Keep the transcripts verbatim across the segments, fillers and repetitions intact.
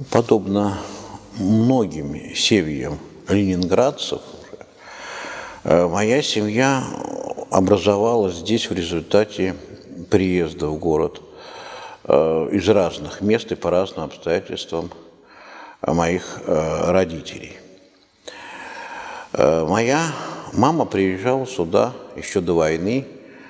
Подобно многим семьям ленинградцев, моя семья образовалась здесь в результате приезда в город из разных мест и по разным обстоятельствам моих родителей. Моя мама приезжала сюда еще до войны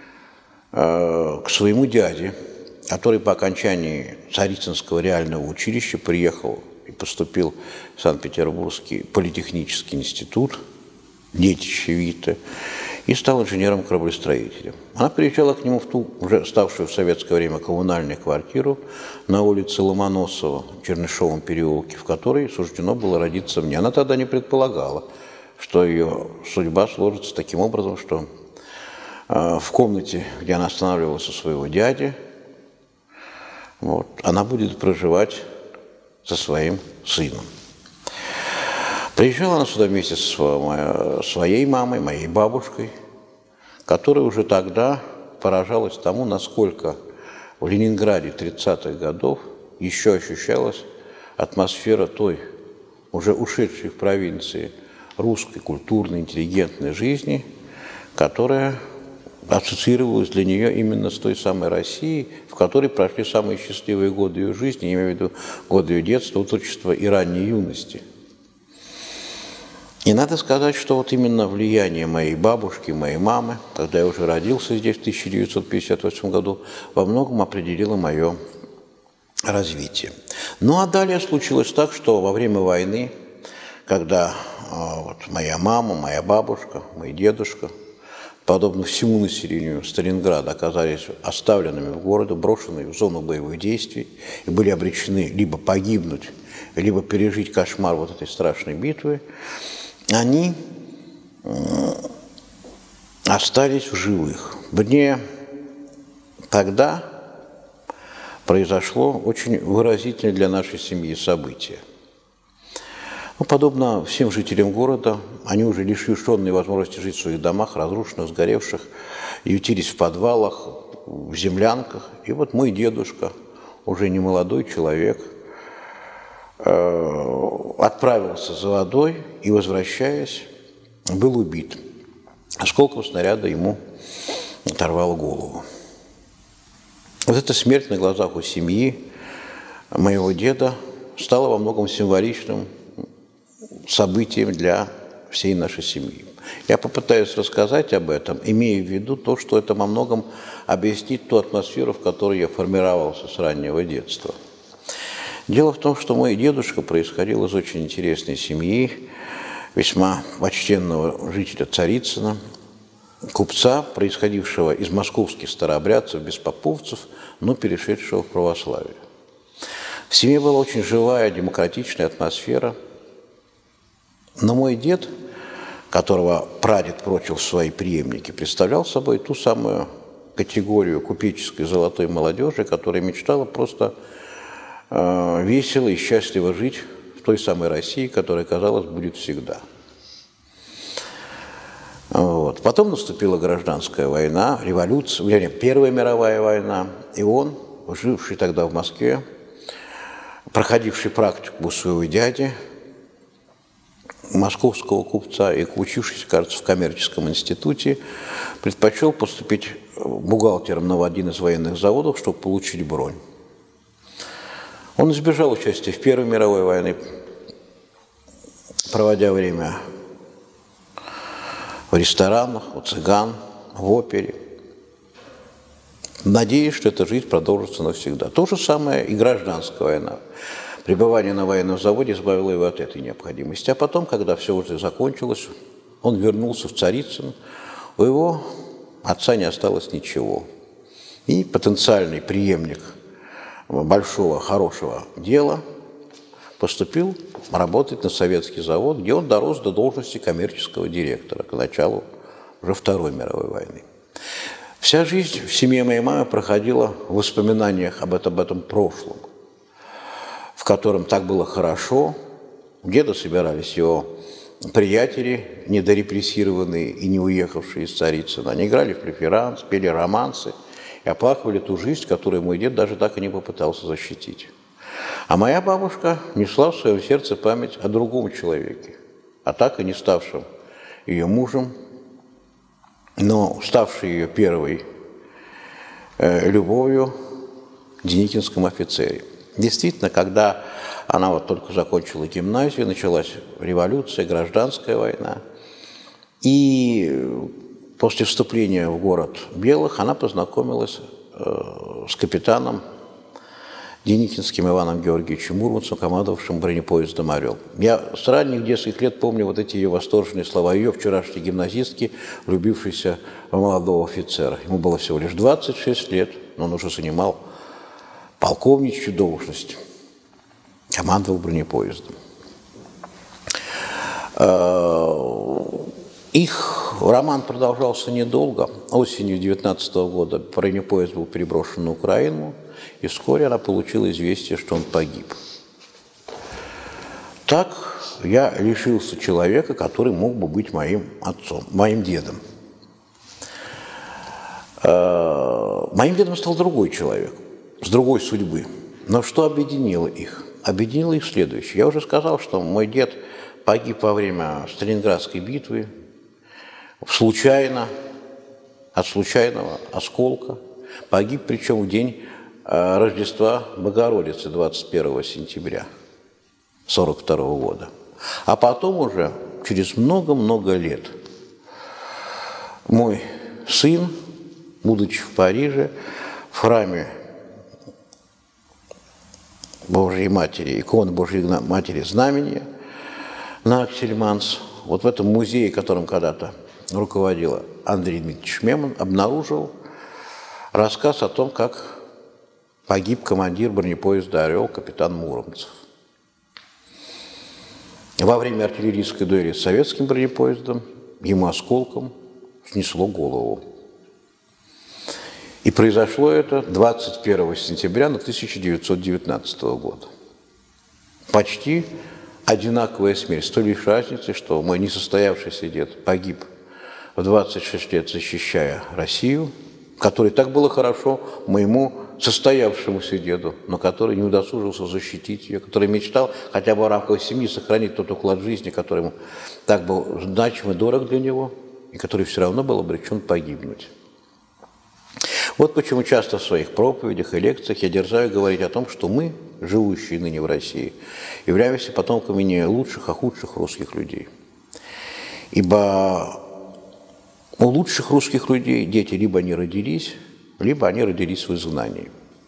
к своему дяде, который по окончании Царицынского реального училища приехал и поступил в Санкт-Петербургский политехнический институт, детище Вита, и стал инженером-кораблестроителем. Она приезжала к нему в ту, уже ставшую в советское время, коммунальную квартиру на улице Ломоносова, в Чернышевом переулке, в которой суждено было родиться мне. Она тогда не предполагала, что ее судьба сложится таким образом, что э, в комнате, где она останавливалась у своего дяди, вот, она будет проживать со своим сыном. Приезжала она сюда вместе со своей мамой, моей бабушкой, которая уже тогда поражалась тому, насколько в Ленинграде тридцатых годов еще ощущалась атмосфера той, уже ушедшей в провинции, русской культурной, интеллигентной жизни, которая ассоциировалась для нее именно с той самой Россией, в которой прошли самые счастливые годы ее жизни, я имею в виду годы ее детства, отрочества и ранней юности. И надо сказать, что вот именно влияние моей бабушки, моей мамы, когда я уже родился здесь в тысяча девятьсот пятьдесят восьмом году, во многом определило мое развитие. Ну а далее случилось так, что во время войны, когда вот, моя мама, моя бабушка, мой дедушка, подобно всему населению Сталинграда, оказались оставленными в городе, брошенные в зону боевых действий и были обречены либо погибнуть, либо пережить кошмар вот этой страшной битвы, они остались в живых. Мне тогда произошло очень выразительное для нашей семьи событие. Ну, подобно всем жителям города, они уже лишенные возможности жить в своих домах, разрушенных, сгоревших, ютились в подвалах, в землянках. И вот мой дедушка, уже не молодой человек, отправился за водой и, возвращаясь, был убит. Осколком снаряда ему оторвало голову. Вот эта смерть на глазах у семьи моего деда стала во многом символичным событием для всей нашей семьи. Я попытаюсь рассказать об этом, имея в виду то, что это во многом объяснит ту атмосферу, в которой я формировался с раннего детства. Дело в том, что мой дедушка происходил из очень интересной семьи, весьма почтенного жителя Царицына, купца, происходившего из московских старообрядцев, беспоповцев, но перешедшего в православие. В семье была очень живая, демократичная атмосфера. Но мой дед, которого прадед прочил в свои преемники, представлял собой ту самую категорию купеческой золотой молодежи, которая мечтала просто э, весело и счастливо жить в той самой России, которая, казалось, будет всегда. Вот. Потом наступила гражданская война, революция, вернее, Первая мировая война, и он, живший тогда в Москве, проходивший практику у своего дяди, московского купца и учившийся, кажется, в коммерческом институте, предпочел поступить бухгалтером на один из военных заводов, чтобы получить бронь. Он избежал участия в Первой мировой войне, проводя время в ресторанах, у цыган, в опере, надеясь, что эта жизнь продолжится навсегда. То же самое и гражданская война. Пребывание на военном заводе избавило его от этой необходимости. А потом, когда все уже закончилось, он вернулся в Царицын. У его отца не осталось ничего. И потенциальный преемник большого, хорошего дела поступил работать на советский завод, где он дорос до должности коммерческого директора к началу уже Второй мировой войны. Вся жизнь в семье моей мамы проходила в воспоминаниях об этом, об этом прошлом, в котором так было хорошо. Где-то собирались его приятели, недорепрессированные и не уехавшие из Царицына. Они играли в преферанс, пели романсы и оплакивали ту жизнь, которую мой дед даже так и не попытался защитить. А моя бабушка несла в своем сердце память о другом человеке, а так и не ставшем ее мужем, но ставшей ее первой э, любовью деникинском офицере. Действительно, когда она вот только закончила гимназию, началась революция, гражданская война, и после вступления в город Белых она познакомилась э, с капитаном Деникинским Иваном Георгиевичем Муромцем, командовавшим бронепоездом «Орел». Я с ранних детских лет помню вот эти ее восторженные слова, ее вчерашней гимназистки, влюбившейся в молодого офицера. Ему было всего лишь двадцать шесть лет, но он уже занимал полковничью должность, командовал бронепоездом. Их роман продолжался недолго. Осенью девятнадцатого года бронепоезд был переброшен на Украину, и вскоре она получила известие, что он погиб. Так я лишился человека, который мог бы быть моим отцом, моим дедом. Моим дедом стал другой человек, с другой судьбы. Но что объединило их? Объединило их следующее. Я уже сказал, что мой дед погиб во время Сталинградской битвы, случайно, от случайного осколка. Погиб, причем в день Рождества Богородицы, двадцать первого сентября сорок второго года. А потом уже, через много-много лет, мой сын, будучи в Париже, в храме Божьей Матери, иконы Божьей Матери Знамения на Аксельманс, вот в этом музее, которым когда-то руководил Андрей Дмитриевич Шмеман, обнаружил рассказ о том, как погиб командир бронепоезда «Орел» капитан Муромцев. Во время артиллерийской дуэли с советским бронепоездом ему осколком снесло голову. И произошло это двадцать первого сентября тысяча девятьсот девятнадцатого года. Почти одинаковая смерть, с той лишь разницей, что мой несостоявшийся дед погиб в двадцать шесть лет, защищая Россию, которой так было хорошо моему состоявшемуся деду, но который не удосужился защитить ее, который мечтал хотя бы в рамках семьи сохранить тот уклад жизни, который ему так был значим и дорог для него, и который все равно был обречен погибнуть. Вот почему часто в своих проповедях и лекциях я дерзаю говорить о том, что мы, живущие ныне в России, являемся потомками не лучших, а худших русских людей. Ибо у лучших русских людей дети либо не родились, либо они родились в изгнании.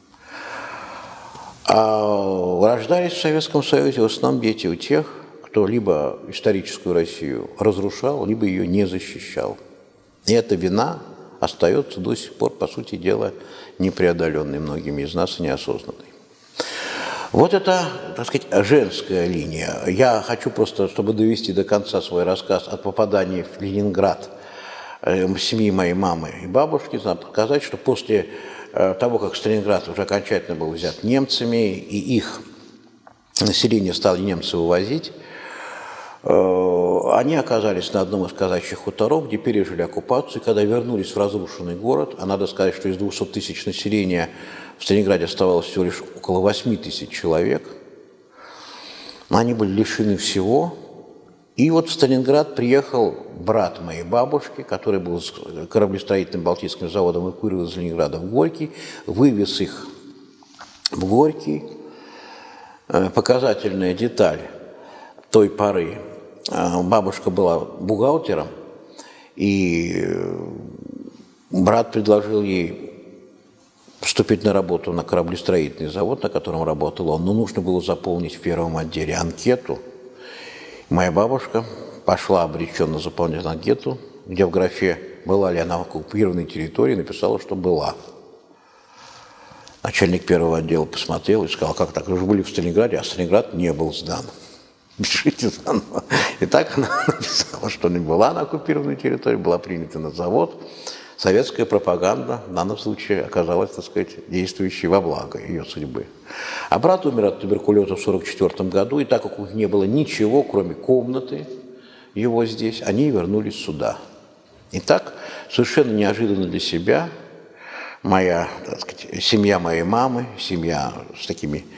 А рождались в Советском Союзе в основном дети у тех, кто либо историческую Россию разрушал, либо ее не защищал. И эта вина остается до сих пор, по сути дела, непреодоленной многими из нас и неосознанной. Вот это, так сказать, женская линия. Я хочу просто, чтобы довести до конца свой рассказ от попадания в Ленинград семьи моей мамы и бабушки, надо показать, что после того, как Сталинград уже окончательно был взят немцами, и их население стали немцы вывозить, они оказались на одном из казачьих хуторов, где пережили оккупацию, и когда вернулись в разрушенный город, а надо сказать, что из двухсот тысяч населения в Сталинграде оставалось всего лишь около восьми тысяч человек, они были лишены всего. И вот в Сталинград приехал брат моей бабушки, который был с кораблестроительным Балтийским заводом, эвакуирован из Ленинграда в Горький, вывез их в Горький. Показательная деталь той поры. Бабушка была бухгалтером, и брат предложил ей поступить на работу на кораблестроительный завод, на котором работал он, но нужно было заполнить в первом отделе анкету. Моя бабушка пошла обреченно заполнять анкету, где в графе «Была ли она в оккупированной территории?» написала, что была. Начальник первого отдела посмотрел и сказал: как так, вы же были в Сталинграде, а Сталинград не был сдан. Пишите заново. И так она написала, что не была на оккупированной территории, была принята на завод. Советская пропаганда в данном случае оказалась, так сказать, действующей во благо ее судьбы. А брат умер от туберкулеза в сорок четвёртом году, и так как у них не было ничего, кроме комнаты его здесь, они вернулись сюда. И так, совершенно неожиданно для себя, моя, так сказать, семья моей мамы, семья с такими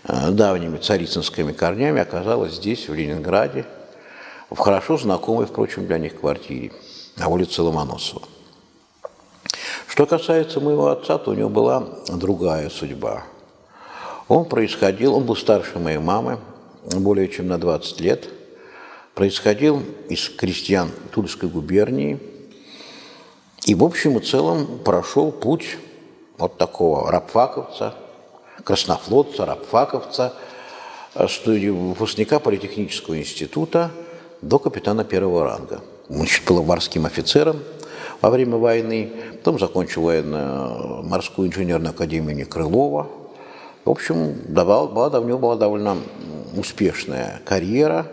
давними царицынскими корнями, оказалась здесь, в Ленинграде, в хорошо знакомой, впрочем, для них квартире на улице Ломоносова. Что касается моего отца, то у него была другая судьба. Он происходил, он был старше моей мамы, более чем на двадцать лет, происходил из крестьян Тульской губернии и, в общем и целом, прошел путь от такого рабфаковца, краснофлотца, рабфаковца, выпускника политехнического института до капитана первого ранга. Он был морским офицером во время войны, потом закончил военно-морскую инженерную академию имени Крылова. В общем, давал, была, у него была довольно успешная карьера.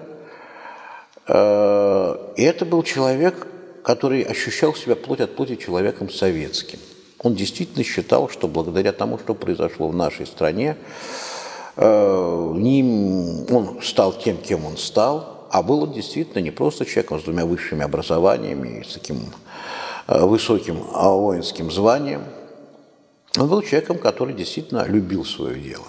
И это был человек, который ощущал себя плоть от плоти человеком советским. Он действительно считал, что благодаря тому, что произошло в нашей стране, он стал тем, кем он стал, а был он действительно не просто человеком с двумя высшими образованиями и с таким высоким воинским званием. Он был человеком, который действительно любил свое дело.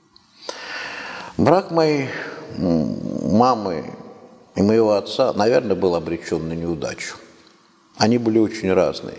Брак моей мамы и моего отца, наверное, был обречен на неудачу. Они были очень разные.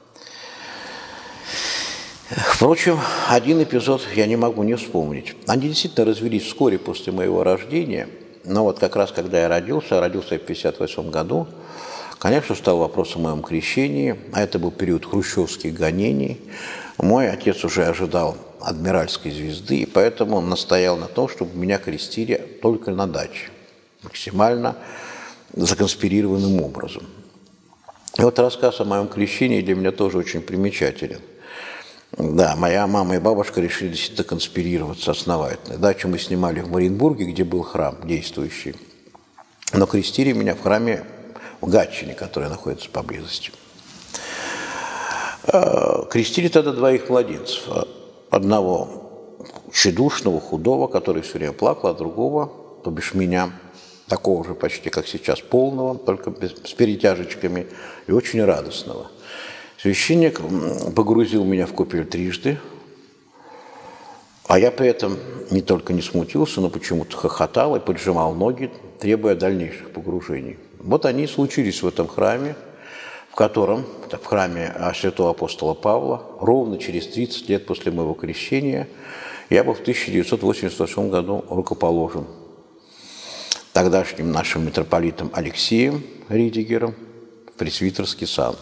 Впрочем, один эпизод я не могу не вспомнить. Они действительно развелись вскоре после моего рождения, но вот как раз когда я родился, родился я в пятьдесят восьмом году, конечно, стал вопрос о моем крещении, а это был период хрущевских гонений. Мой отец уже ожидал адмиральской звезды, и поэтому он настоял на том, чтобы меня крестили только на даче, максимально законспирированным образом. И вот рассказ о моем крещении для меня тоже очень примечателен. Да, моя мама и бабушка решили действительно конспирироваться основательно. Дачу мы снимали в Мариенбурге, где был храм действующий, но крестили меня в храме в Гатчине, который находится поблизости. Крестили тогда двоих младенцев. Одного тщедушного, худого, который все время плакал, а другого, то бишь меня, такого же почти, как сейчас, полного, только без, с перетяжечками, и очень радостного. Священник погрузил меня в купель трижды, а я при этом не только не смутился, но почему-то хохотал и поджимал ноги, требуя дальнейших погружений. Вот они и случились в этом храме, в котором, в храме святого апостола Павла, ровно через тридцать лет после моего крещения, я был в тысяча девятьсот восемьдесят восьмом году рукоположен тогдашним нашим митрополитом Алексеем Ридигером в пресвитерский сан.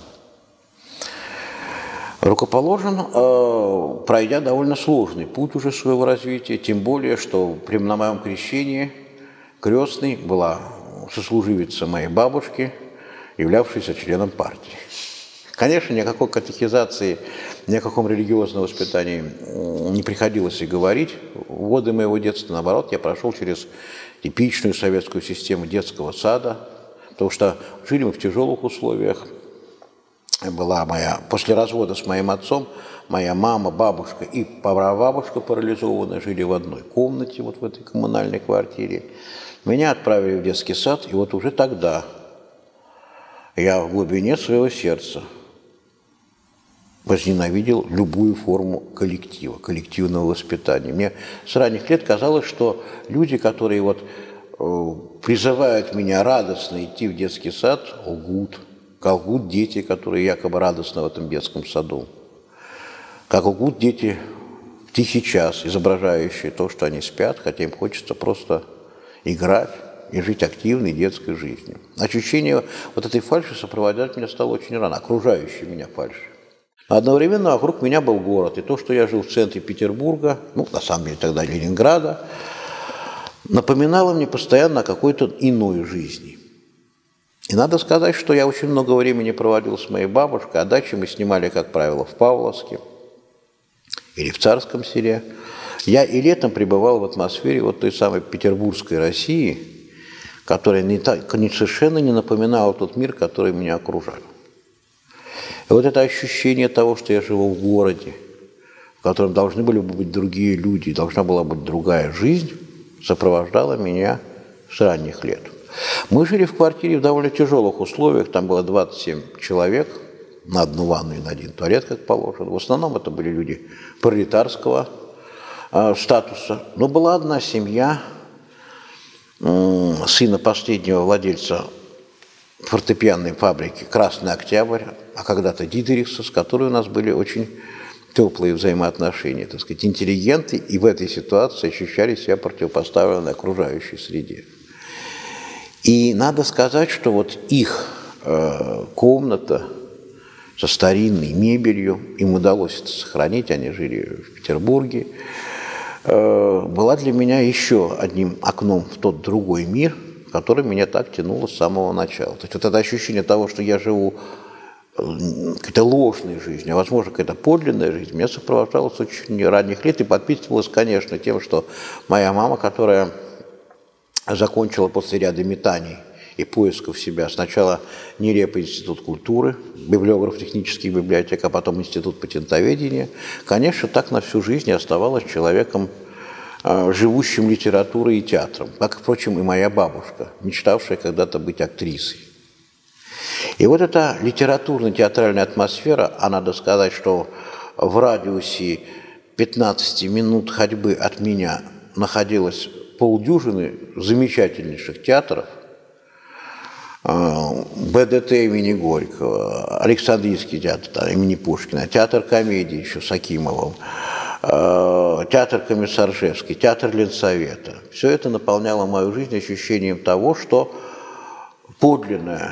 Рукоположен, э, пройдя довольно сложный путь уже своего развития, тем более, что при на моем крещении крестной была сослуживица моей бабушки, являвшейся членом партии. Конечно, ни о какой катехизации, ни о каком религиозном воспитании не приходилось и говорить. В годы моего детства, наоборот, я прошел через типичную советскую систему детского сада, потому что жили мы в тяжелых условиях. Была моя, после развода с моим отцом, моя мама, бабушка и прабабушка парализованная жили в одной комнате, вот в этой коммунальной квартире. Меня отправили в детский сад, и вот уже тогда я в глубине своего сердца возненавидел любую форму коллектива, коллективного воспитания. Мне с ранних лет казалось, что люди, которые вот, э, призывают меня радостно идти в детский сад, лгут. Как лгут дети, которые якобы радостны в этом детском саду. Как лгут дети в тихий час, изображающие то, что они спят, хотя им хочется просто играть и жить активной детской жизнью. Ощущение вот этой фальши сопровождать меня стало очень рано, окружающей меня фальши. Одновременно вокруг меня был город, и то, что я жил в центре Петербурга, ну, на самом деле тогда Ленинграда, напоминало мне постоянно о какой-то иной жизни. И надо сказать, что я очень много времени проводил с моей бабушкой, а дачи мы снимали, как правило, в Павловске или в Царском селе. Я и летом пребывал в атмосфере вот той самой петербургской России, которая не так, не, совершенно не напоминала тот мир, который меня окружал. И вот это ощущение того, что я живу в городе, в котором должны были бы быть другие люди, должна была быть другая жизнь, сопровождало меня с ранних лет. Мы жили в квартире в довольно тяжелых условиях, там было двадцать семь человек на одну ванну и на один туалет, как положено. В основном это были люди пролетарского э, статуса. Но была одна семья, э, сына последнего владельца фортепианной фабрики «Красный Октябрь», а когда-то Дитерихса, с которой у нас были очень теплые взаимоотношения, так сказать, интеллигенты, и в этой ситуации ощущали себя противопоставленной окружающей среде. И надо сказать, что вот их э, комната со старинной мебелью, им удалось это сохранить, они жили в Петербурге, э, была для меня еще одним окном в тот другой мир, который меня так тянуло с самого начала. То есть вот это ощущение того, что я живу какой-то ложной жизнью, а возможно, какая-то подлинная жизнь, меня сопровождало с очень ранних лет и подпитывалось, конечно, тем, что моя мама, которая закончила после ряда метаний и поисков себя сначала нелепый институт культуры, библиограф технических библиотек, а потом институт патентоведения, конечно, так на всю жизнь и оставалась человеком, живущим литературой и театром, как, впрочем, и моя бабушка, мечтавшая когда-то быть актрисой. И вот эта литературно-театральная атмосфера, а надо сказать, что в радиусе пятнадцати минут ходьбы от меня находилось полдюжины замечательнейших театров, БДТ имени Горького, Александрийский театр имени Пушкина, театр комедии еще с Акимовым, театр Комиссаржевский, театр Ленсовета. Все это наполняло мою жизнь ощущением того, что подлинная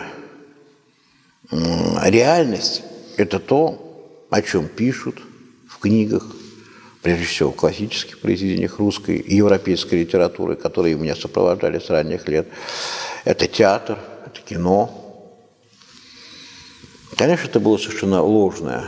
реальность – это то, о чем пишут в книгах, прежде всего в классических произведениях русской и европейской литературы, которые меня сопровождали с ранних лет. Это театр, это кино. Конечно, это было совершенно ложное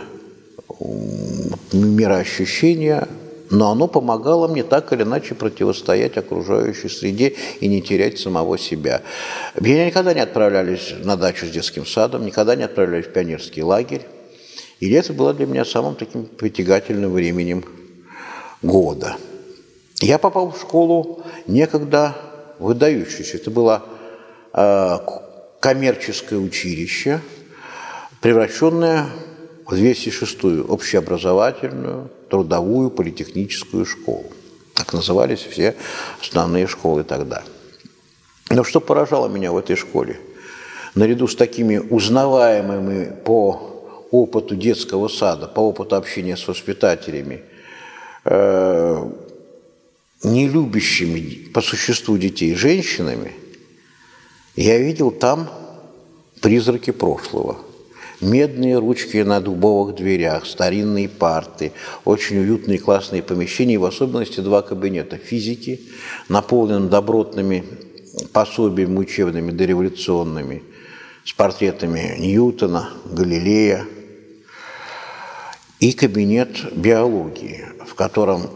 мироощущение, но оно помогало мне так или иначе противостоять окружающей среде и не терять самого себя. Меня никогда не отправлялись на дачу с детским садом, никогда не отправлялись в пионерский лагерь. И лето было для меня самым таким притягательным временем года. Я попал в школу некогда выдающуюся. Это было э, коммерческое училище, превращенное в двести шестую общеобразовательную, трудовую, политехническую школу. Так назывались все основные школы тогда. Но что поражало меня в этой школе? Наряду с такими узнаваемыми по опыту детского сада, по опыту общения с воспитателями, э, не любящими по существу детей женщинами, я видел там призраки прошлого. Медные ручки на дубовых дверях, старинные парты, очень уютные классные помещения, и в особенности два кабинета физики, наполненные добротными пособиями учебными, дореволюционными, с портретами Ньютона, Галилея, и кабинет биологии, в котором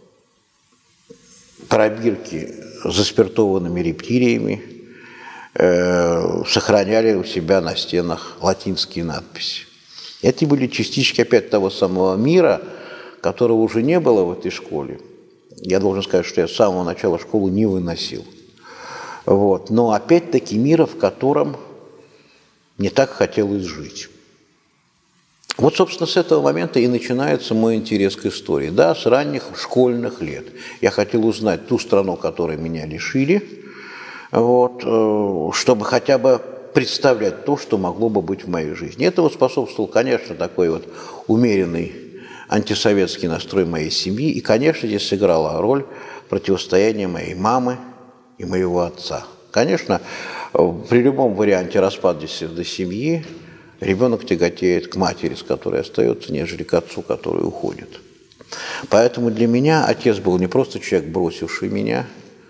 пробирки с заспиртованными рептилиями э, сохраняли у себя на стенах латинские надписи. Это были частички опять того самого мира, которого уже не было в этой школе. Я должен сказать, что я с самого начала школу не выносил. Вот. Но опять-таки мира, в котором мне так хотелось жить. Вот, собственно, с этого момента и начинается мой интерес к истории. Да, с ранних школьных лет. Я хотел узнать ту страну, которой меня лишили, вот, чтобы хотя бы представлять то, что могло бы быть в моей жизни. Этому способствовал, конечно, такой вот умеренный антисоветский настрой моей семьи. И, конечно, здесь сыграла роль противостояние моей мамы и моего отца. Конечно, при любом варианте распада семьи ребенок тяготеет к матери, с которой остается, нежели к отцу, который уходит. Поэтому для меня отец был не просто человек, бросивший меня,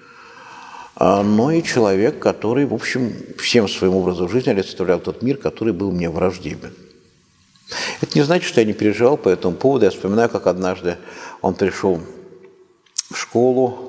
но и человек, который, в общем, всем своим образом жизни олицетворял тот мир, который был мне враждебен. Это не значит, что я не переживал по этому поводу. Я вспоминаю, как однажды он пришел в школу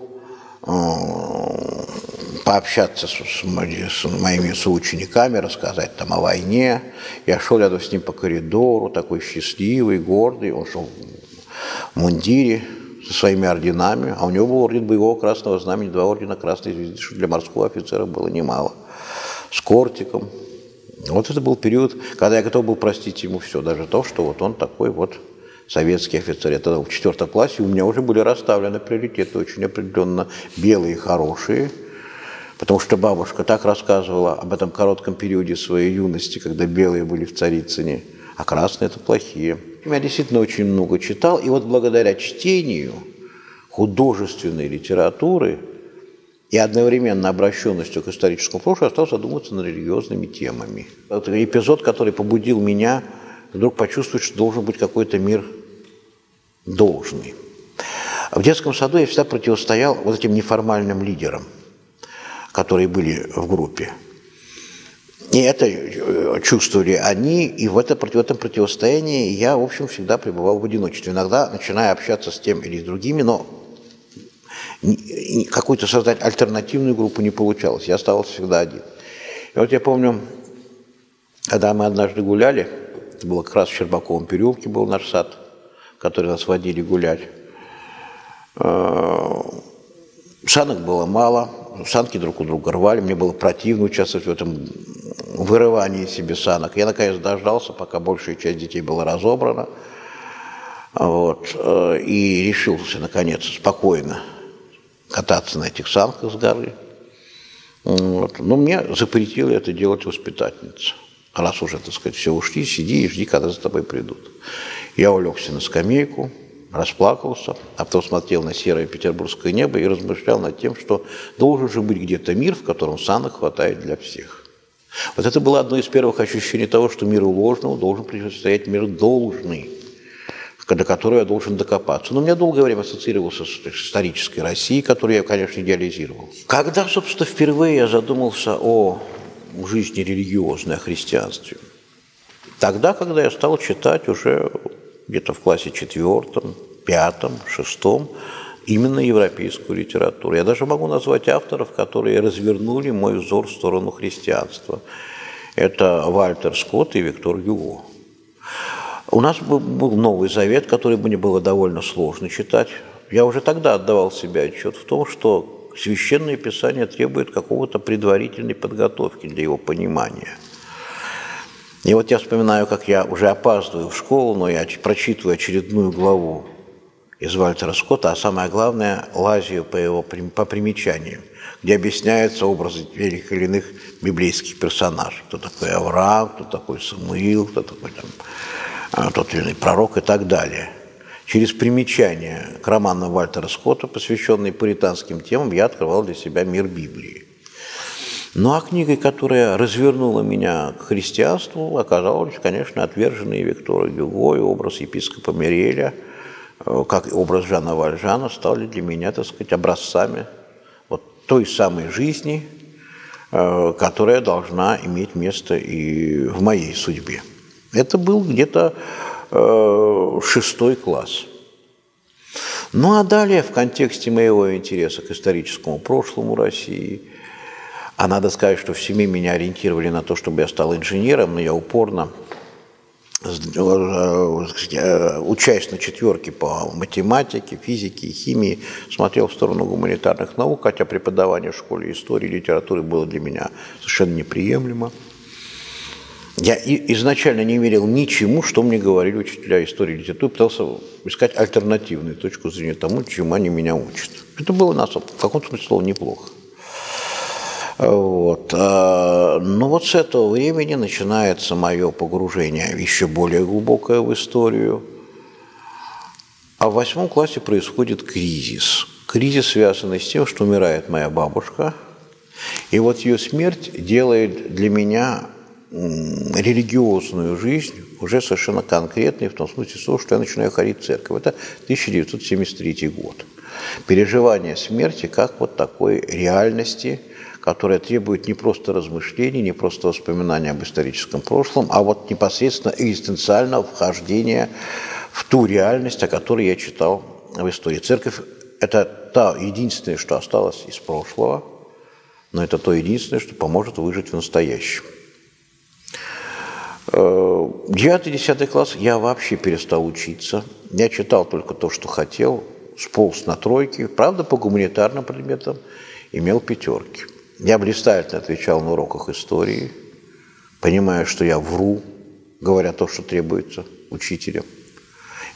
пообщаться с, с моими соучениками, рассказать там о войне. Я шел рядом с ним по коридору, такой счастливый, гордый. Он шел в мундире со своими орденами, а у него был орден боевого красного знамени, два ордена красной звезды, что для морского офицера было немало, с кортиком. Вот это был период, когда я готов был простить ему все, даже то, что вот он такой вот советский офицер. Я тогда в четвертом классе, у меня уже были расставлены приоритеты очень определенно белые, хорошие, потому что бабушка так рассказывала об этом коротком периоде своей юности, когда белые были в Царицыне, а красные – это плохие. Я действительно очень много читал, и вот благодаря чтению художественной литературы и одновременно обращенностью к историческому прошлому я стал задумываться над религиозными темами. Это эпизод, который побудил меня вдруг почувствовать, что должен быть какой-то мир должный. В детском саду я всегда противостоял вот этим неформальным лидерам, которые были в группе. И это чувствовали они, и в, это, в этом противостоянии я, в общем, всегда пребывал в одиночестве. Иногда начиная общаться с тем или с другими, но какую-то создать альтернативную группу не получалось. Я оставался всегда один. И вот я помню, когда мы однажды гуляли, это было как раз в Щербаковом переулке был наш сад, в который нас водили гулять. Санок было мало, санки друг у друга рвали, мне было противно участвовать в этом вырывании себе санок. Я, наконец, дождался, пока большая часть детей была разобрана, вот, и решился, наконец, спокойно кататься на этих санках с горы. Вот. Но мне запретила это делать воспитательница. Раз уже, так сказать, все ушли, сиди и жди, когда за тобой придут. Я улегся на скамейку, расплакался, а потом смотрел на серое петербургское небо и размышлял над тем, что должен же быть где-то мир, в котором санок хватает для всех. Вот это было одно из первых ощущений того, что миру ложному должен противостоять мир должный, до которого я должен докопаться. Но у меня долгое время ассоциировался с исторической Россией, которую я, конечно, идеализировал. Когда, собственно, впервые я задумался о жизни религиозной, о христианстве? Тогда, когда я стал читать уже где-то в классе четвертом, пятом, шестом именно европейскую литературу. Я даже могу назвать авторов, которые развернули мой взор в сторону христианства. Это Вальтер Скотт и Виктор Гюго. У нас был Новый Завет, который мне было довольно сложно читать. Я уже тогда отдавал себе отчет в том, что Священное Писание требует какого-то предварительной подготовки для его понимания. И вот я вспоминаю, как я уже опаздываю в школу, но я прочитываю очередную главу из Вальтера Скотта, а самое главное, лазию по его по примечаниям, где объясняются образы тех или иных библейских персонажей. Кто такой Авраам, кто такой Самуил, кто такой там, тот или иной пророк и так далее. Через примечания к романам Вальтера Скотта, посвященные пуританским темам, я открывал для себя мир Библии. Ну а книгой, которая развернула меня к христианству, оказалась, конечно, отверженный Виктора Гюго и образ епископа Миреля, как и образ Жана Вальжана, стали для меня, так сказать, образцами вот той самой жизни, которая должна иметь место и в моей судьбе. Это был где-то шестой класс. Ну а далее, в контексте моего интереса к историческому прошлому России, а надо сказать, что в семье меня ориентировали на то, чтобы я стал инженером, но я упорно, учась на четверке по математике, физике и химии, смотрел в сторону гуманитарных наук, хотя преподавание в школе истории и литературы было для меня совершенно неприемлемо. Я изначально не верил ничему, что мне говорили учителя истории и литературы, пытался искать альтернативную точку зрения тому, чему они меня учат. Это было нас в каком-то смысле слова неплохо. Вот. Но вот с этого времени начинается мое погружение еще более глубокое в историю. А в восьмом классе происходит кризис. Кризис, связанный с тем, что умирает моя бабушка. И вот ее смерть делает для меня религиозную жизнь уже совершенно конкретной, в том смысле, что я начинаю ходить в церковь. Это тысяча девятьсот семьдесят третий год. Переживание смерти как вот такой реальности, которая требует не просто размышлений, не просто воспоминания об историческом прошлом, а вот непосредственно экзистенциального вхождения в ту реальность, о которой я читал в истории. Церковь – это та единственное, что осталось из прошлого, но это то единственное, что поможет выжить в настоящем. Девятый-десятый класс я вообще перестал учиться. Я читал только то, что хотел, сполз на тройки, правда, по гуманитарным предметам имел пятерки. Я блистательно отвечал на уроках истории, понимая, что я вру, говоря то, что требуется учителям.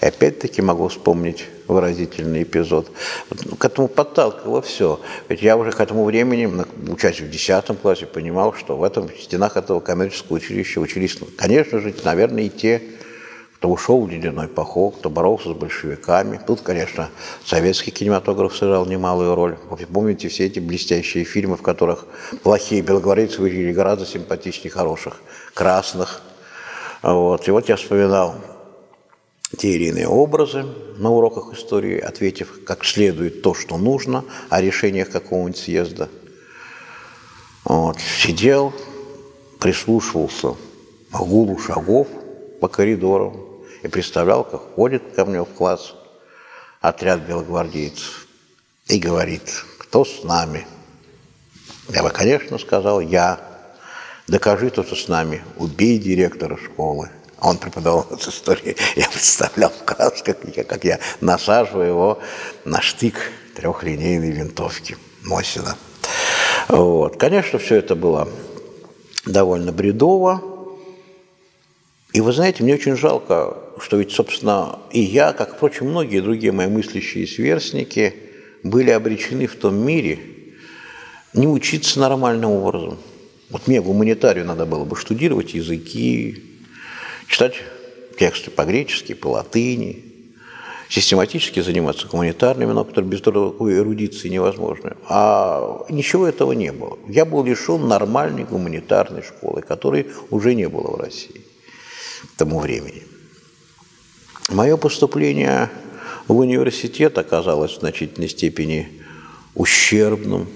И опять-таки могу вспомнить выразительный эпизод. К этому подталкивало все. Ведь я уже к этому времени, учась в десятом классе, понимал, что в этом в стенах этого коммерческого училища учились, конечно же, наверное, и те, кто ушел в ледяной поход, кто боролся с большевиками. Тут, конечно, советский кинематограф сыграл немалую роль. Вы помните все эти блестящие фильмы, в которых плохие белогвардейцы выглядели гораздо симпатичнее хороших, красных. Вот. И вот я вспоминал те или иные образы на уроках истории, ответив как следует то, что нужно, о решениях какого-нибудь съезда. Вот. Сидел, прислушивался к гулу шагов по коридорам и представлял, как ходит ко мне в класс отряд белогвардейцев и говорит: кто с нами? Я бы, конечно, сказал: я. Докажи то, что с нами, убей директора школы. Он преподавал эту историю. Я представлял в класс, как, как я насаживаю его на штык трехлинейной винтовки Мосина. Вот. Конечно, все это было довольно бредово. И вы знаете, мне очень жалко, что ведь, собственно, и я, как, впрочем, многие другие мои мыслящие сверстники, были обречены в том мире не учиться нормальным образом. Вот мне, гуманитарию, надо было бы штудировать языки, читать тексты по-гречески, по-латыни, систематически заниматься гуманитарными науками, без такой эрудиции невозможно. А ничего этого не было. Я был лишен нормальной гуманитарной школы, которой уже не было в России к тому времени. Мое поступление в университет оказалось в значительной степени ущербным.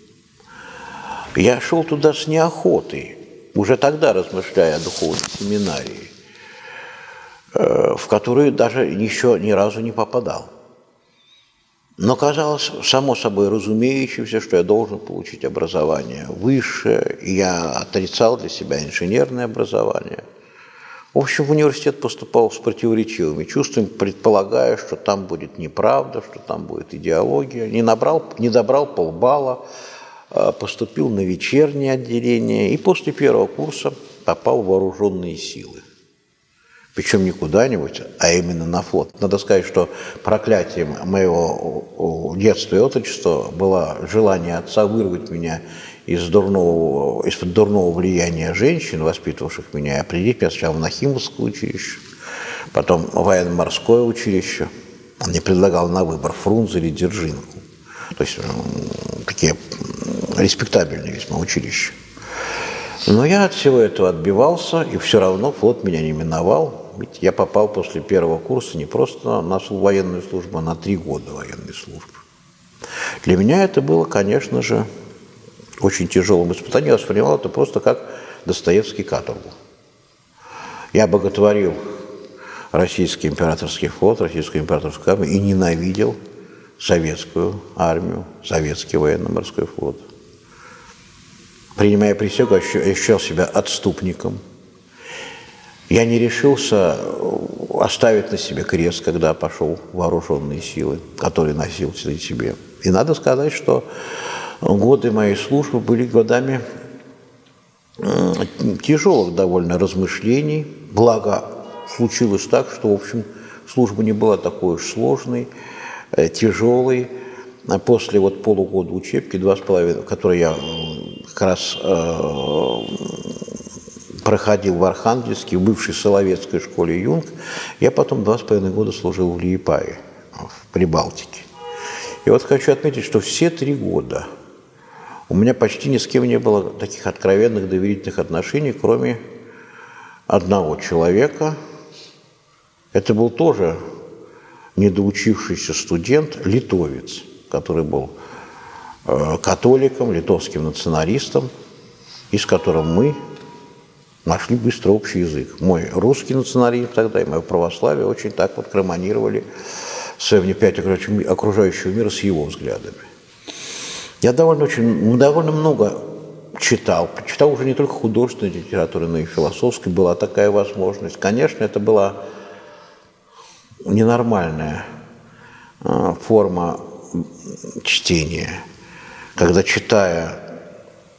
Я шел туда с неохотой, уже тогда размышляя о духовной семинарии, в которую даже еще ни разу не попадал. Но казалось само собой разумеющимся, что я должен получить образование высшее, и я отрицал для себя инженерное образование. В общем, в университет поступал с противоречивыми чувствами, предполагая, что там будет неправда, что там будет идеология. Не, набрал, не добрал полбалла, поступил на вечернее отделение и после первого курса попал в вооруженные силы. Причем не куда-нибудь, а именно на флот. Надо сказать, что проклятием моего детства и отрочества было желание отца вырвать меня из дурного, из-под дурного влияния женщин, воспитывавших меня, и определить меня сначала в Нахимовское училище, потом в военно-морское училище. Он мне предлагал на выбор Фрунзе или Дзержинку. То есть такие респектабельные весьма училища. Но я от всего этого отбивался, и все равно флот меня не миновал. Ведь я попал после первого курса не просто на военную службу, а на три года военной службы. Для меня это было, конечно же, очень тяжелым испытанием. Я воспринимал это просто как Достоевский каторгу. Я боготворил российский императорский флот, российскую императорскую армию и ненавидел советскую армию, советский военно-морской флот. Принимая присягу, ощущал себя отступником. Я не решился оставить на себе крест, когда пошел в вооруженные силы, которые носил в себе. И надо сказать, что годы моей службы были годами тяжелых довольно размышлений. Благо, случилось так, что, в общем, служба не была такой уж сложной, тяжелой. После вот полугода учебки, два с половиной, которые я как раз э, проходил в Архангельске, в бывшей Соловецкой школе Юнг, я потом два с половиной года служил в Лиепае, в Прибалтике. И вот хочу отметить, что все три года у меня почти ни с кем не было таких откровенных доверительных отношений, кроме одного человека. Это был тоже недоучившийся студент, литовец, который был э, католиком, литовским националистом, и с которым мы нашли быстро общий язык. Мой русский национализм тогда и мое православие очень так вот гармонировали в своем неприятии окружающего мира с его взглядами. Я довольно, очень, довольно много читал. Читал уже не только художественной литературы, но и философской. Была такая возможность. Конечно, это была ненормальная э, форма чтения, когда, читая,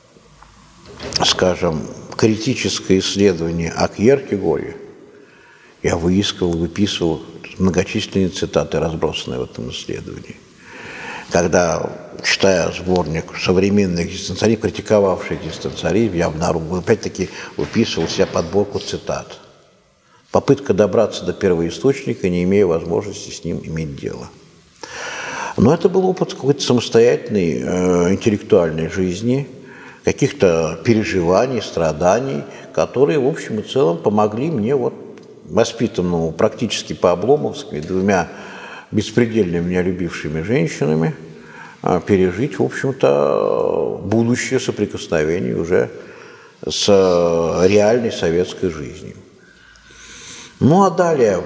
скажем, критическое исследование о Кьеркегоре Я выискивал, выписывал многочисленные цитаты, разбросанные в этом исследовании. Когда, читая сборник современных экзистенциалистов, критиковавших экзистенциализм, я обнаружил, опять-таки выписывал себе подборку цитат. Попытка добраться до первоисточника, не имея возможности с ним иметь дело. Но это был опыт какой-то самостоятельной э, интеллектуальной жизни, каких-то переживаний, страданий, которые, в общем и целом, помогли мне, вот, воспитанному практически по-обломовски, двумя беспредельно меня любившими женщинами, э, пережить, в общем-то, будущее соприкосновение уже с реальной советской жизнью. Ну, а далее,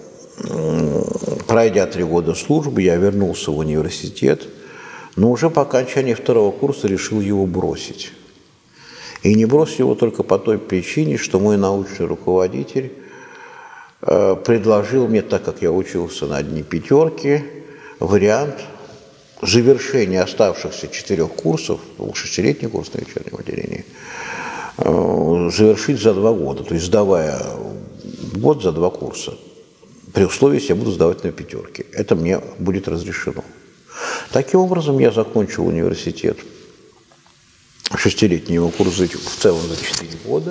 пройдя три года службы, я вернулся в университет, но уже по окончании второго курса решил его бросить. И не бросил его только по той причине, что мой научный руководитель э, предложил мне, так как я учился на одни пятерки, вариант завершения оставшихся четырех курсов, шестилетний курс на вечернем отделении, э, завершить за два года, то есть сдавая год за два курса. При условии, если я буду сдавать на пятерки. Это мне будет разрешено. Таким образом, я закончил университет, шестилетний его курс в целом за четыре года,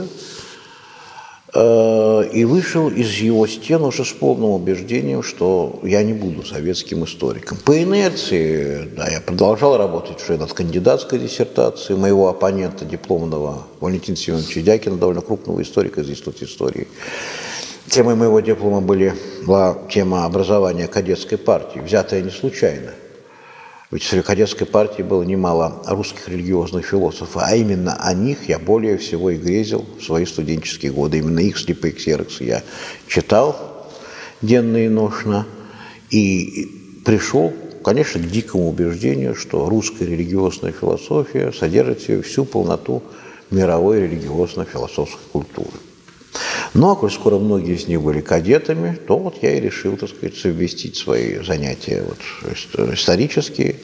и вышел из его стен уже с полным убеждением, что я не буду советским историком. По инерции, да, я продолжал работать уже над кандидатской диссертацией моего оппонента дипломного Валентина Семеновича Дякина, довольно крупного историка из Института истории. Темой моего диплома были, была тема образования кадетской партии, взятая не случайно. Ведь в кадетской партии было немало русских религиозных философов, а именно о них я более всего и грезил в свои студенческие годы. Именно их слепые ксероксы я читал денно и ношно и пришел, конечно, к дикому убеждению, что русская религиозная философия содержит в себе всю полноту мировой религиозно-философской культуры. Ну, а коль скоро многие из них были кадетами, то вот я и решил, так сказать, совместить свои занятия вот, исторические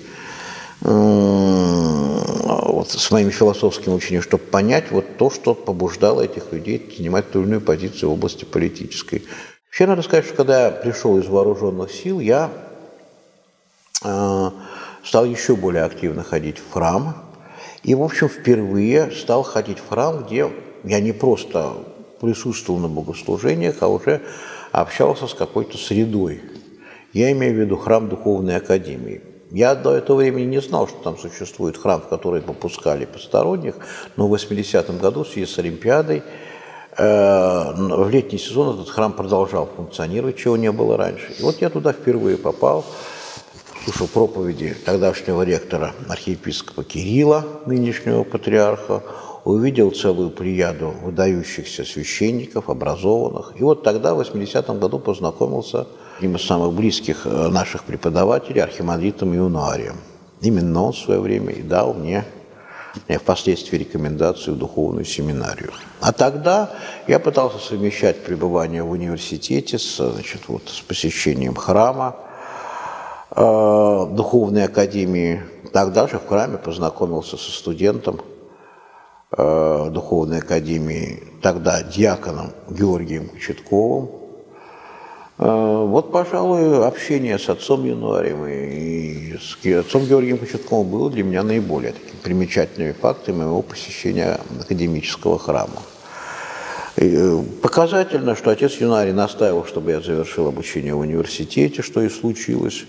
вот, с моими философскими учениями, чтобы понять вот то, что побуждало этих людей занимать ту или иную позицию в области политической. Вообще, надо сказать, что когда я пришел из вооруженных сил, я э, стал еще более активно ходить в храм. И, в общем, впервые стал ходить в храм, где я не просто присутствовал на богослужениях, а уже общался с какой-то средой. Я имею в виду храм Духовной Академии. Я до этого времени не знал, что там существует храм, в который попускали посторонних, но в восьмидесятом году в связи с Олимпиадой э, в летний сезон этот храм продолжал функционировать, чего не было раньше. И вот я туда впервые попал, слушал проповеди тогдашнего ректора архиепископа Кирилла, нынешнего патриарха, увидел целую плеяду выдающихся священников, образованных. И вот тогда, в восьмидесятом году, познакомился с одним из самых близких наших преподавателей, архимандритом Ионарием. Именно он в свое время и дал мне впоследствии рекомендацию в духовную семинарию. А тогда я пытался совмещать пребывание в университете с, значит, вот, с посещением храма, э, Духовной Академии. Тогда же в храме познакомился со студентом Духовной Академии, тогда диаконом Георгием Кочетковым. Вот, пожалуй, общение с отцом Януарием и с отцом Георгием Кочетковым было для меня наиболее такими примечательными фактами моего посещения академического храма. И показательно, что отец Януарий настаивал, чтобы я завершил обучение в университете, что и случилось.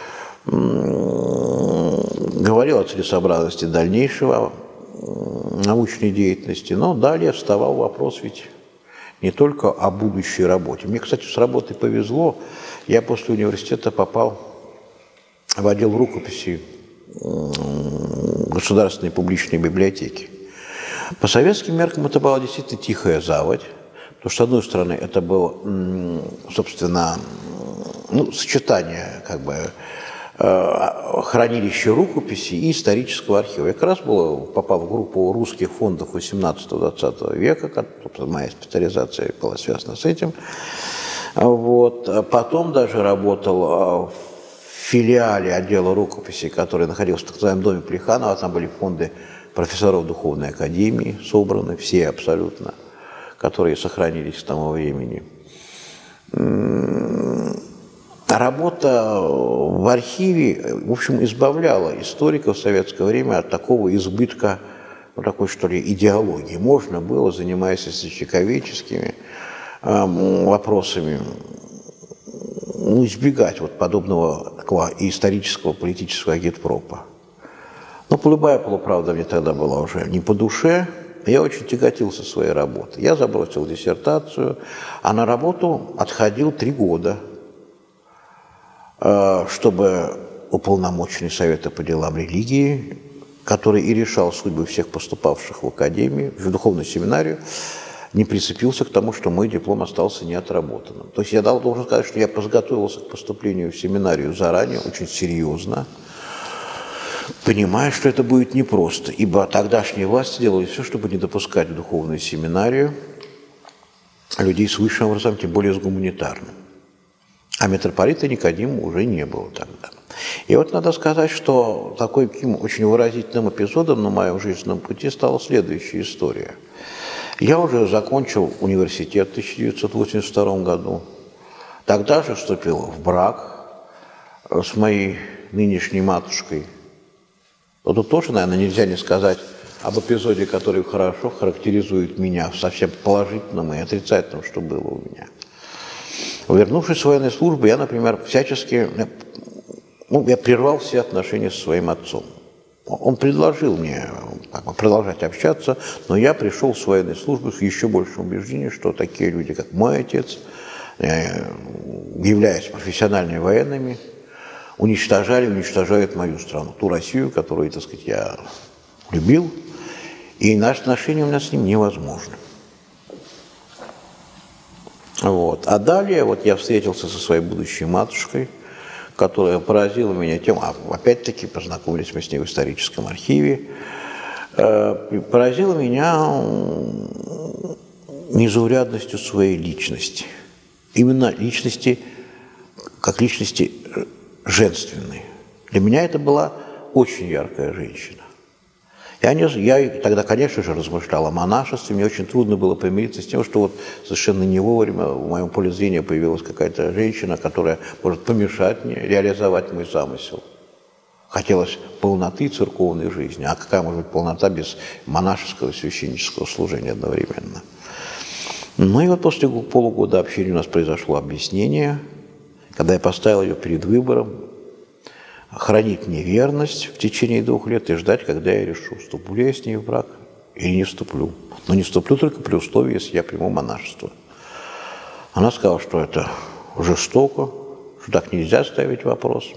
Говорил о целесообразности дальнейшего научной деятельности, но далее вставал вопрос ведь не только о будущей работе. Мне, кстати, с работой повезло. Я после университета попал в отдел рукописи Государственной публичной библиотеки. По советским меркам это была действительно тихая заводь, потому что, с одной стороны, это было, собственно, ну, сочетание как бы хранилище рукописей и исторического архива. Я как раз был, попал в группу русских фондов восемнадцатого-двадцатого века, моя специализация была связана с этим. Вот. Потом даже работал в филиале отдела рукописей, который находился в так называемом доме Плеханова. Там были фонды профессоров Духовной Академии собраны, все абсолютно, которые сохранились с того времени. Работа в архиве, в общем, избавляла историков в советское время от такого избытка, ну, такой, что ли, идеологии. Можно было, занимаясь историческими э, вопросами, ну, избегать вот подобного такого исторического политического агитпропа. Но любая полуправда мне тогда была уже не по душе. Я очень тяготился своей работой. Я забросил диссертацию, а на работу отходил три года, чтобы уполномоченный Совета по делам религии, который и решал судьбы всех поступавших в академию, в духовную семинарию, не прицепился к тому, что мой диплом остался неотработанным. То есть я должен сказать, что я подготовился к поступлению в семинарию заранее, очень серьезно, понимая, что это будет непросто, ибо тогдашние власти делали все, чтобы не допускать в духовную семинарию людей с высшим образованием, тем более с гуманитарным. А митрополита Никодима уже не было тогда. И вот надо сказать, что таким очень выразительным эпизодом на моем жизненном пути стала следующая история. Я уже закончил университет в тысяча девятьсот восемьдесят втором году. Тогда же вступил в брак с моей нынешней матушкой. Вот тут тоже, наверное, нельзя не сказать об эпизоде, который хорошо характеризует меня, совсем положительном и отрицательном, что было у меня. Вернувшись с военной службы, я, например, всячески, ну, я прервал все отношения со своим отцом. Он предложил мне как бы продолжать общаться, но я пришел с военной службы с еще большим убеждением, что такие люди, как мой отец, являясь профессиональными военными, уничтожали, уничтожают мою страну, ту Россию, которую, так сказать, я любил, и наши отношения у меня с ним невозможны. Вот. А далее вот я встретился со своей будущей матушкой, которая поразила меня тем, а опять-таки познакомились мы с ней в историческом архиве, э, поразила меня незаурядностью своей личности. Именно личности, как личности женственной. Для меня это была очень яркая женщина. Я, не, я тогда, конечно же, размышлял о монашестве. Мне очень трудно было помириться с тем, что вот совершенно не вовремя в моем поле зрения появилась какая-то женщина, которая может помешать мне реализовать мой замысел. Хотелось полноты церковной жизни. А какая может быть полнота без монашеского священнического служения одновременно? Ну и вот после полугода общения у нас произошло объяснение, когда я поставил ее перед выбором хранить мне верность в течение двух лет и ждать, когда я решу, вступлю я с ней в брак или не вступлю. Но не вступлю только при условии, если я приму монашество. Она сказала, что это жестоко, что так нельзя ставить вопрос.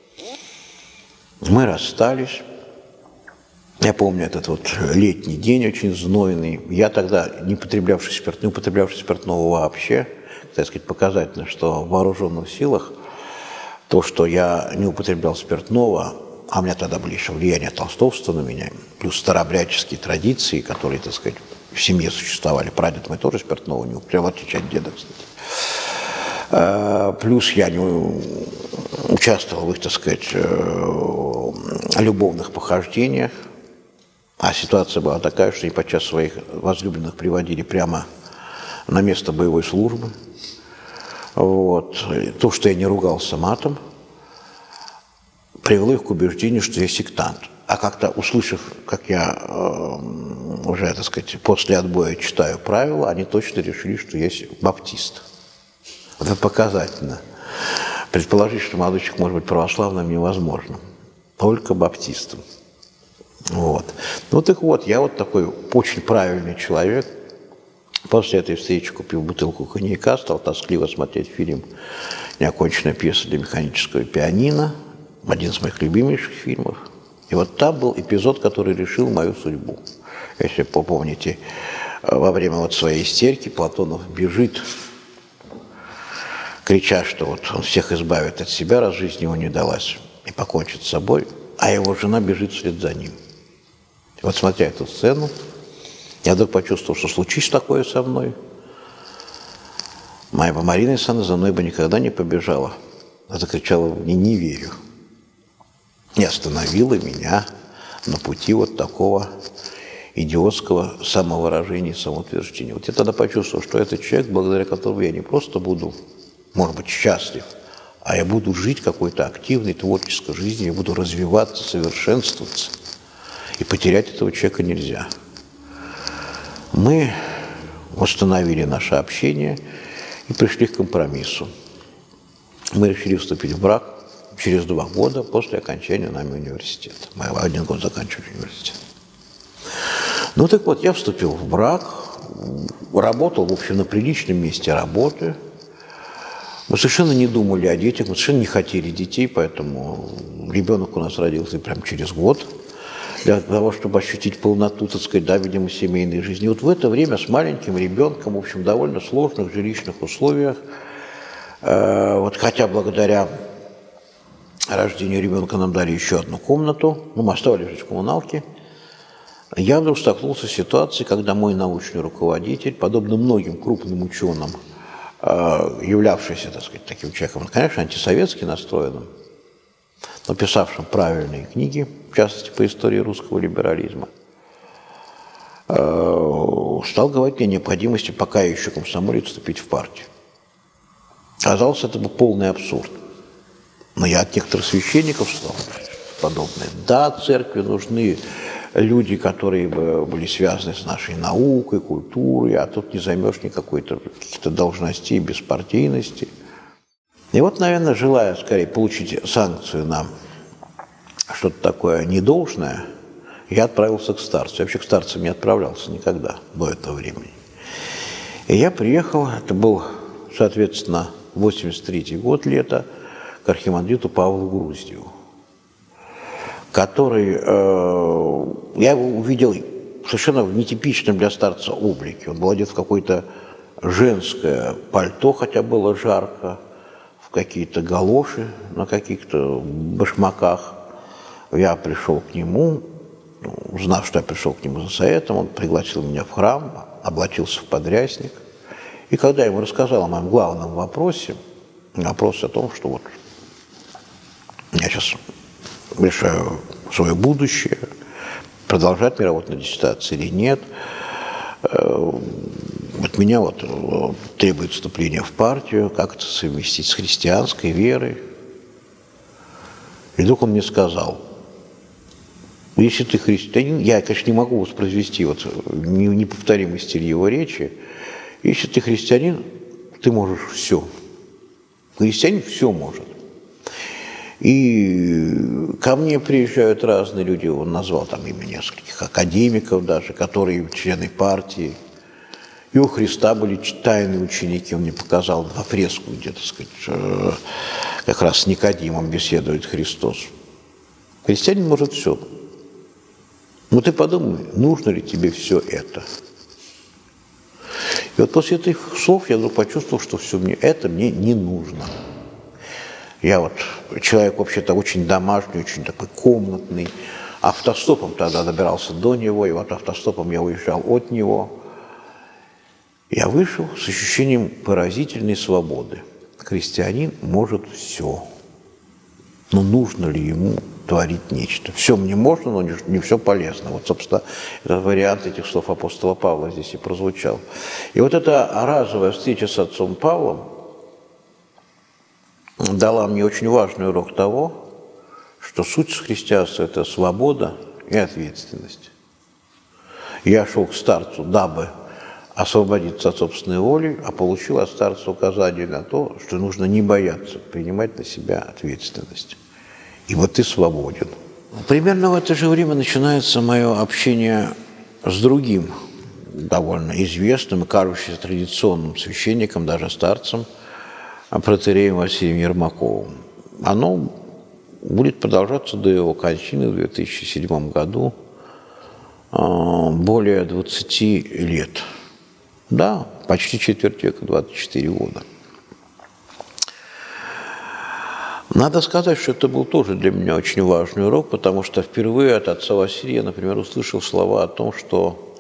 Мы расстались. Я помню этот вот летний день, очень знойный. Я тогда, не употреблявший, спирт, не употреблявший спиртного вообще, так сказать, показательно, что в вооруженных силах то, что я не употреблял спиртного, а у меня тогда были еще влияние толстовства на меня, плюс старообрядческие традиции, которые, так сказать, в семье существовали. Прадед мой тоже спиртного не употреблял, в отличие от деда, кстати. Плюс я не участвовал в их, так сказать, любовных похождениях. А ситуация была такая, что они подчас своих возлюбленных приводили прямо на место боевой службы. Вот. То, что я не ругался матом, привело их к убеждению, что я сектант. А как-то услышав, как я э, уже, так сказать, после отбоя читаю правила, они точно решили, что я баптист. Вот это показательно. Предположить, что молодой человек может быть православным, невозможно. Только баптистом. Вот. Ну так вот, я вот такой очень правильный человек. После этой встречи купил бутылку коньяка, стал тоскливо смотреть фильм «Неоконченная пьеса для механического пианино», один из моих любимейших фильмов. И вот там был эпизод, который решил мою судьбу. Если помните, во время вот своей истерики Платонов бежит, крича, что вот он всех избавит от себя, раз жизнь ему не далась, и покончит с собой, а его жена бежит вслед за ним. И вот смотря эту сцену, я вдруг почувствовал, что случись такое со мной, моя бы Марина Александровна за мной бы никогда не побежала. Она закричала: «Не, не верю». И остановила меня на пути вот такого идиотского самовыражения и самоутверждения. Вот я тогда почувствовал, что это человек, благодаря которому я не просто буду может быть, счастлив, а я буду жить какой-то активной творческой жизнью, я буду развиваться, совершенствоваться. И потерять этого человека нельзя. Мы восстановили наше общение и пришли к компромиссу. Мы решили вступить в брак через два года после окончания нами университета. Мы один год заканчивали университет. Ну так вот, я вступил в брак, работал, в общем, на приличном месте работы. Мы совершенно не думали о детях, мы совершенно не хотели детей, поэтому ребенок у нас родился прямо через год, для того, чтобы ощутить полноту, так сказать, да, видимо, семейной жизни. И вот в это время с маленьким ребенком, в общем, в довольно сложных жилищных условиях, э, вот хотя благодаря рождению ребенка нам дали еще одну комнату, ну, мы оставались жить в коммуналке, я вдруг столкнулся с ситуацией, когда мой научный руководитель, подобно многим крупным ученым, являвшийся, так сказать, таким человеком, конечно, антисоветски настроенным, но писавшим правильные книги, в частности, по истории русского либерализма, стал говорить мне о необходимости пока еще комсомолец вступить в партию. Оказалось, это был полный абсурд. Но я от некоторых священников стал подобное. Да, церкви нужны люди, которые были связаны с нашей наукой, культурой, а тут не займешь никакой-то каких-то должностей, беспартийности. И вот, наверное, желая скорее получить санкцию на что-то такое недолжное, я отправился к старцу. Я вообще к старцам не отправлялся никогда до этого времени. И я приехал, это был, соответственно, восемьдесят третий год, лето, к архимандриту Павлу Груздеву, который, э, я его увидел совершенно в нетипичном для старца облике. Он был одет в какое-то женское пальто, хотя было жарко, в какие-то галоши на каких-то башмаках. Я пришел к нему, узнав, что я пришел к нему за советом, он пригласил меня в храм, облачился в подрясник. И когда я ему рассказал о моем главном вопросе, вопрос о том, что вот я сейчас решаю свое будущее, продолжать мне работать на диссертации или нет, от меня вот требует вступления в партию, как это совместить с христианской верой. И вдруг он мне сказал: если ты христианин, я, конечно, не могу воспроизвести вот неповторимый стиль его речи, если ты христианин, ты можешь все. Христианин все может. И ко мне приезжают разные люди, он назвал там имя нескольких академиков даже, которые члены партии. И у Христа были тайные ученики, он мне показал на фреску, где, так сказать, как раз с Никодимом беседует Христос. Христианин может все. Но ты подумай, нужно ли тебе все это? И вот после этих слов я вдруг почувствовал, что все мне, это мне не нужно. Я вот человек вообще-то очень домашний, очень такой комнатный. Автостопом тогда добирался до него, и вот автостопом я уезжал от него. Я вышел с ощущением поразительной свободы. Христианин может все. Но нужно ли ему творить нечто? Все мне можно, но не все полезно. Вот, собственно, этот вариант этих слов апостола Павла здесь и прозвучал. И вот эта разовая встреча с отцом Павлом дала мне очень важный урок того, что суть христианства – это свобода и ответственность. Я шел к старцу, дабы освободиться от собственной воли, а получил от старца указание на то, что нужно не бояться принимать на себя ответственность. И вот ты свободен. Примерно в это же время начинается мое общение с другим, довольно известным и кажущимся традиционным священником, даже старцем, протоиереем Василием Ермаковым. Оно будет продолжаться до его кончины в две тысячи седьмом году, более двадцати лет. Да, почти четверть века, двадцать четыре года. Надо сказать, что это был тоже для меня очень важный урок, потому что впервые от отца Василия, например, услышал слова о том, что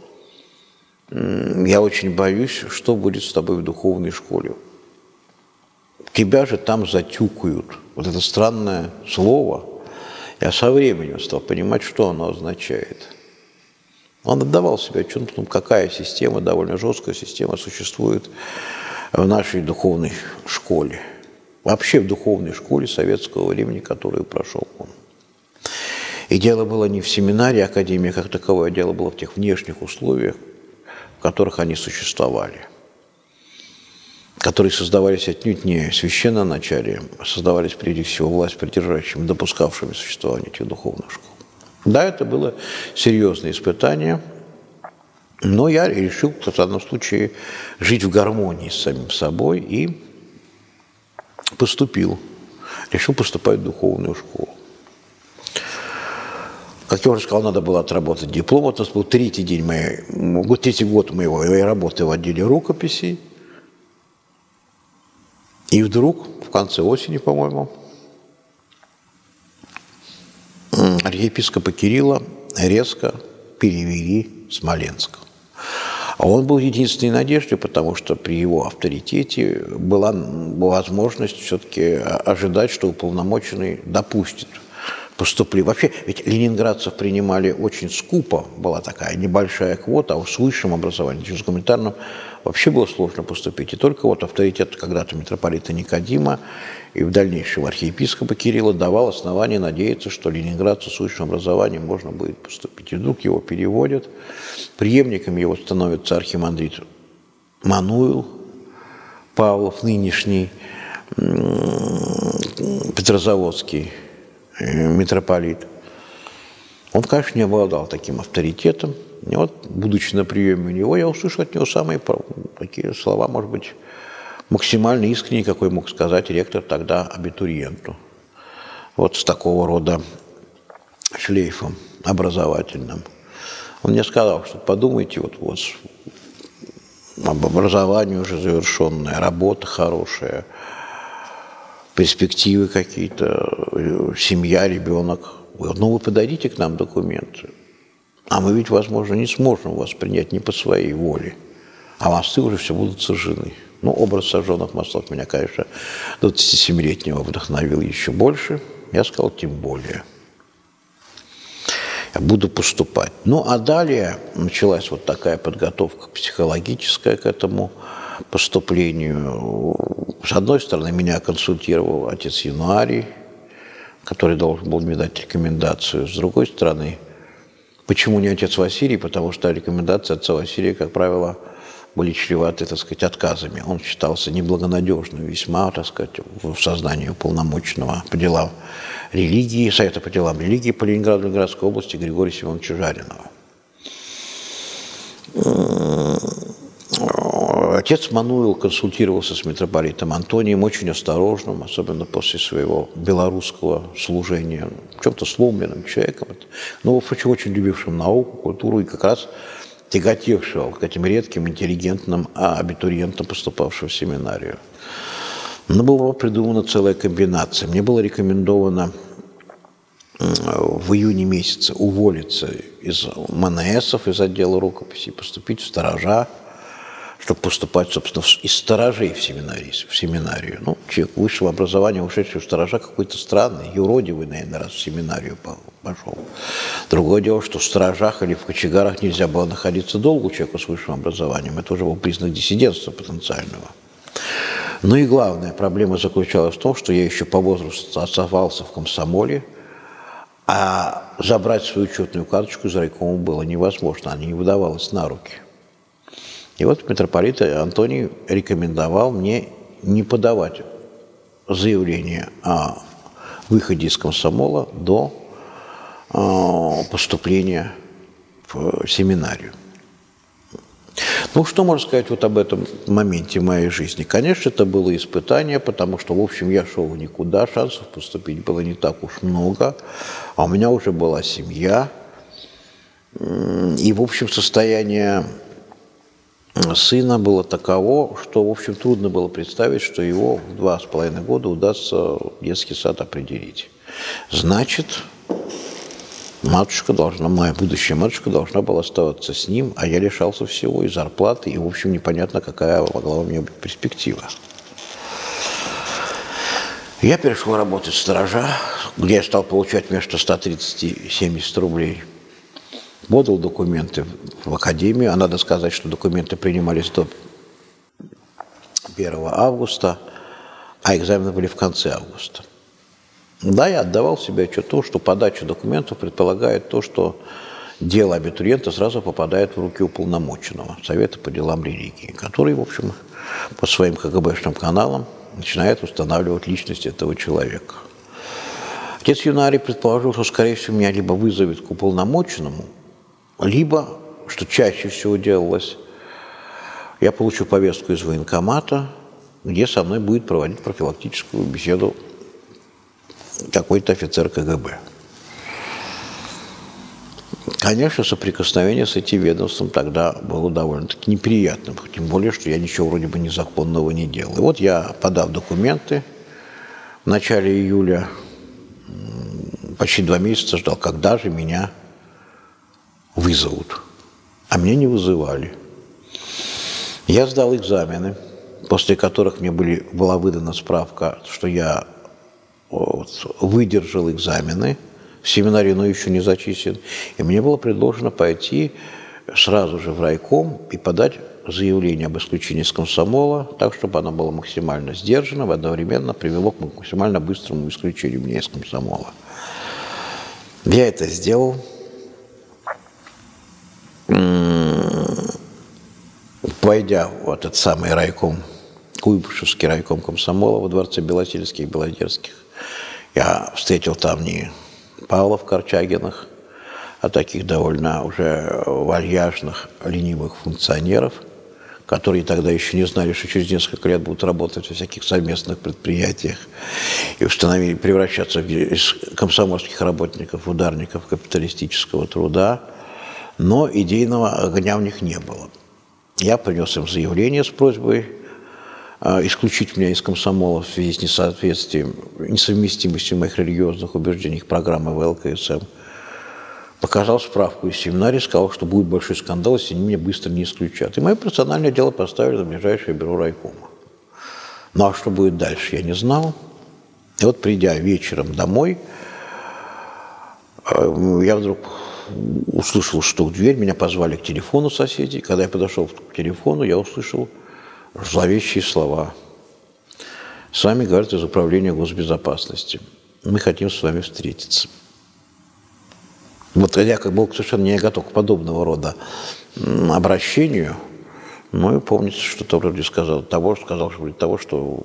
я очень боюсь, что будет с тобой в духовной школе. Тебя же там затюкают. Вот это странное слово. Я со временем стал понимать, что оно означает. Он отдавал себе отчет, какая система, довольно жесткая система, существует в нашей духовной школе. Вообще в духовной школе советского времени, которую прошел он. И дело было не в семинарии, академии как таковой, а дело было в тех внешних условиях, в которых они существовали, которые создавались отнюдь не священноначалием, а создавались прежде всего власть придержащими, допускавшими существование этих духовных школ. Да, это было серьезное испытание, но я решил в данном случае жить в гармонии с самим собой и поступил. Решил поступать в духовную школу. Как я уже сказал, надо было отработать диплом. Вот у нас был третий день моей, третий год моего, моей работы в отделе рукописей. И вдруг, в конце осени, по-моему, архиепископа Кирилла резко перевели в Смоленск. А он был единственной надеждой, потому что при его авторитете была возможность все-таки ожидать, что уполномоченный допустит поступление. Вообще, ведь ленинградцев принимали очень скупо, была такая небольшая квота, а с высшим образованием, с гуманитарным, вообще было сложно поступить. И только вот авторитет когда-то митрополита Никодима и в дальнейшем архиепископа Кирилла давал основания надеяться, что ленинградцу с высшим образованием можно будет поступить. И вдруг его переводят. Преемником его становится архимандрит Мануил Павлов, нынешний петрозаводский митрополит. Он, конечно, не обладал таким авторитетом. И вот, будучи на приеме у него, я услышал от него самые такие слова, может быть, максимально искренние, какой мог сказать ректор тогда абитуриенту. Вот с такого рода шлейфом образовательным. Он мне сказал, что подумайте, вот, вот об образовании уже завершенная, работа хорошая, перспективы какие-то, семья, ребенок. Ну, вы подадите к нам документы, а мы ведь, возможно, не сможем вас принять не по своей воле, а мосты уже все будут сожжены. Ну, образ сожженных мостов меня, конечно, двадцатисемилетнего вдохновил еще больше. Я сказал, тем более. Я буду поступать. Ну, а далее началась вот такая подготовка психологическая к этому поступлению. С одной стороны, меня консультировал отец Януарий, который должен был мне дать рекомендацию. С другой стороны, почему не отец Василий? Потому что рекомендации отца Василия, как правило, были чреваты, так сказать, отказами. Он считался неблагонадежным весьма, так сказать, в сознании уполномоченного по делам религии, Совета по делам религии по Ленинграду, Ленинградской области Григория Семеновича Жаринова. Отец Мануил консультировался с митрополитом Антонием, очень осторожным, особенно после своего белорусского служения, чем-то сломленным человеком, но, впрочем, очень любившим науку, культуру и как раз тяготевшего к этим редким, интеллигентным абитуриентам, поступавшим в семинарию. Но была придумана целая комбинация. Мне было рекомендовано в июне месяце уволиться из МНСов, из отдела рукописей, поступить в сторожа, чтобы поступать, собственно, из сторожей в семинарию. В семинарию. Ну, человек высшего образования, ушедший в сторожа, какой-то странный, юродивый, наверное, раз в семинарию пошел. Другое дело, что в сторожах или в кочегарах нельзя было находиться долго человеку с высшим образованием. Это уже был признак диссидентства потенциального. Ну и главная проблема заключалась в том, что я еще по возрасту оставался в комсомоле, а забрать свою учетную карточку из райкома было невозможно, она не выдавалась на руки. И вот митрополит Антоний рекомендовал мне не подавать заявление о выходе из комсомола до поступления в семинарию. Ну, что можно сказать вот об этом моменте в моей жизни? Конечно, это было испытание, потому что, в общем, я шел в никуда, шансов поступить было не так уж много, а у меня уже была семья, и, в общем, состояние сына было таково, что, в общем, трудно было представить, что его в два с половиной года удастся детский сад определить. Значит, матушка должна, моя будущая матушка должна была оставаться с ним, а я лишался всего, и зарплаты, и, в общем, непонятно, какая могла у меня быть перспектива. Я перешел работать в сторожа, где я стал получать вместо ста тридцати — семьдесят рублей. Подал документы в академию, а надо сказать, что документы принимались до первого августа, а экзамены были в конце августа. Да, я отдавал себе отчет в том, что подача документов предполагает то, что дело абитуриента сразу попадает в руки уполномоченного Совета по делам религии, который, в общем, по своим КГБшным каналам начинает устанавливать личность этого человека. Отец Юнарий предположил, что, скорее всего, меня либо вызовет к уполномоченному, либо, что чаще всего делалось, я получу повестку из военкомата, где со мной будет проводить профилактическую беседу какой-то офицер КГБ. Конечно, соприкосновение с этим ведомством тогда было довольно-таки неприятным, тем более, что я ничего вроде бы незаконного не делал. И вот я, подав документы, в начале июля почти два месяца ждал, когда же меня вызовут. А меня не вызывали. Я сдал экзамены, после которых мне были, была выдана справка, что я вот, выдержал экзамены в семинарии, но еще не зачислен. И мне было предложено пойти сразу же в райком и подать заявление об исключении из комсомола, так, чтобы оно было максимально сдержано, и одновременно привело к максимально быстрому исключению меня из комсомола. Я это сделал. Войдя в этот самый райком, Куйбышевский райком комсомола во дворце Белосельских и Белозерских, я встретил там не Павлов Корчагиных, а таких довольно уже вальяжных, ленивых функционеров, которые тогда еще не знали, что через несколько лет будут работать во всяких совместных предприятиях и установили превращаться из комсомольских работников в ударников капиталистического труда, но идейного огня у них не было. Я принес им заявление с просьбой э, исключить меня из комсомола в связи с несоответствием, несовместимостью моих религиозных убеждений программы вэ эл ка эс эм. Показал справку из семинарии, сказал, что будет большой скандал, если они меня быстро не исключат. И мое персональное дело поставили на ближайшее бюро райкома. Ну а что будет дальше, я не знал. И вот, придя вечером домой, э, я вдруг услышал стук в дверь, меня позвали к телефону соседей. Когда я подошел к телефону, я услышал зловещие слова. С вами, говорят, из управления госбезопасности. Мы хотим с вами встретиться. Вот я как был совершенно не готов к подобного рода обращению, но и помнится, что-то вроде сказал того, сказал, что вроде того, что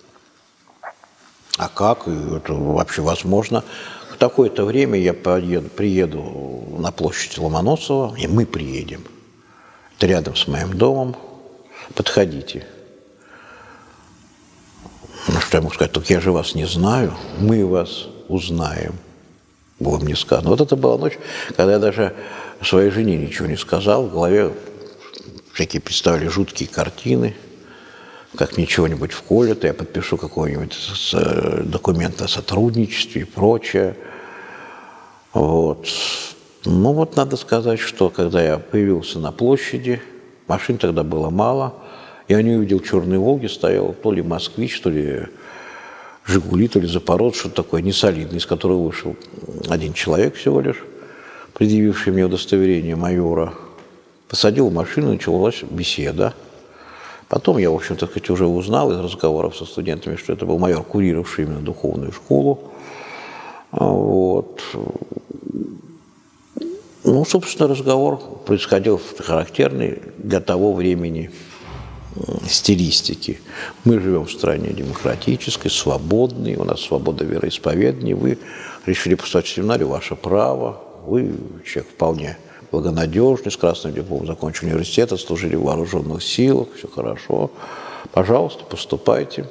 а как, и это вообще возможно. В такое-то время я поеду, приеду на площадь Ломоносова, и мы приедем. Это рядом с моим домом. Подходите. Ну, что я мог сказать? Так я же вас не знаю. Мы вас узнаем. Было мне сказано. Вот это была ночь, когда я даже своей жене ничего не сказал. В голове всякие представили жуткие картины. Как мне чего-нибудь вколят, я подпишу какой-нибудь документ о сотрудничестве и прочее. Вот. Ну вот надо сказать, что когда я появился на площади, машин тогда было мало, я не увидел черной «Волги», стоял то ли «Москвич», то ли «Жигули», то ли «Запорожец», что-то такое несолидное, из которого вышел один человек всего лишь, предъявивший мне удостоверение майора. Посадил в машину, началась беседа. Потом я, в общем-то, уже узнал из разговоров со студентами, что это был майор, курировавший именно духовную школу. Вот. Ну, собственно, разговор происходил характерный для того времени стилистики. Мы живем в стране демократической, свободной, у нас свобода вероисповедания. Вы решили поступать в семинарию, ваше право. Вы человек вполне благонадежный, с красным дипломом закончили университет, служили в вооруженных силах, все хорошо. Пожалуйста, поступайте.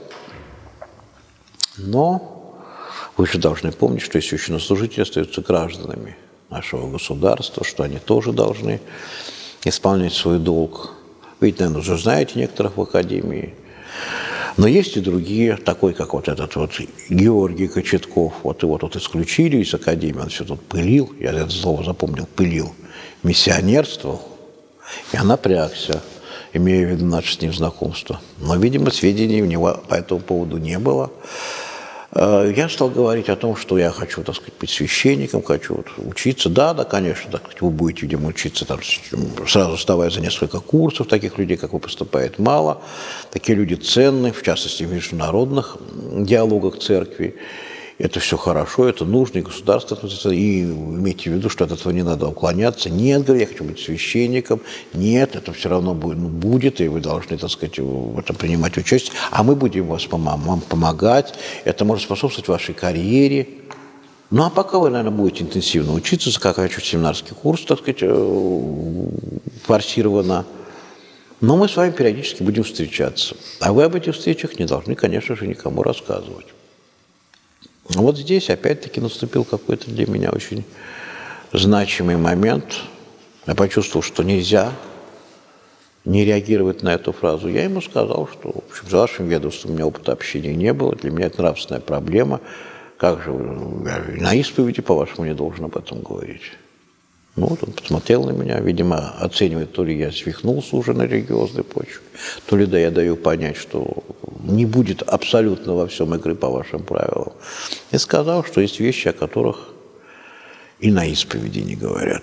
Но вы же должны помнить, что священнослужители остаются гражданами нашего государства, что они тоже должны исполнять свой долг. Вы ведь, наверное, уже знаете некоторых в академии. Но есть и другие, такой, как вот этот вот Георгий Кочетков. Вот его тут исключили из академии, он все тут пылил, я это слово запомнил, пылил, миссионерствовал. Я напрягся, имея в виду наше с ним знакомство. Но, видимо, сведений у него по этому поводу не было. я стал говорить о том, что я хочу, так сказать, быть священником, хочу вот учиться. Да, да, конечно, так сказать, вы будете, видимо, учиться, там, сразу вставая за несколько курсов. Таких людей, как вы, поступает мало. Такие люди ценны, в частности, в международных диалогах церкви. Это все хорошо, это нужно, и государство, и имейте в виду, что от этого не надо уклоняться. Нет, говорю, я хочу быть священником. Нет, это все равно будет, ну, будет, и вы должны, так сказать, в этом принимать участие. А мы будем вас вам помогать. Это может способствовать вашей карьере. Ну, а пока вы, наверное, будете интенсивно учиться, заканчивать семинарский курс, так сказать, форсированно. Но мы с вами периодически будем встречаться. А вы об этих встречах не должны, конечно же, никому рассказывать. Вот здесь опять-таки наступил какой-то для меня очень значимый момент. Я почувствовал, что нельзя не реагировать на эту фразу. Я ему сказал, что в общем, за вашим ведомством у меня опыта общения не было, для меня это нравственная проблема. Как же я на исповеди, по-вашему, не должен об этом говорить? Ну, вот он посмотрел на меня, видимо, оценивает, то ли я свихнулся уже на религиозной почве, то ли да, я даю понять, что не будет абсолютно во всем игры по вашим правилам. И сказал, что есть вещи, о которых и на исповеди не говорят.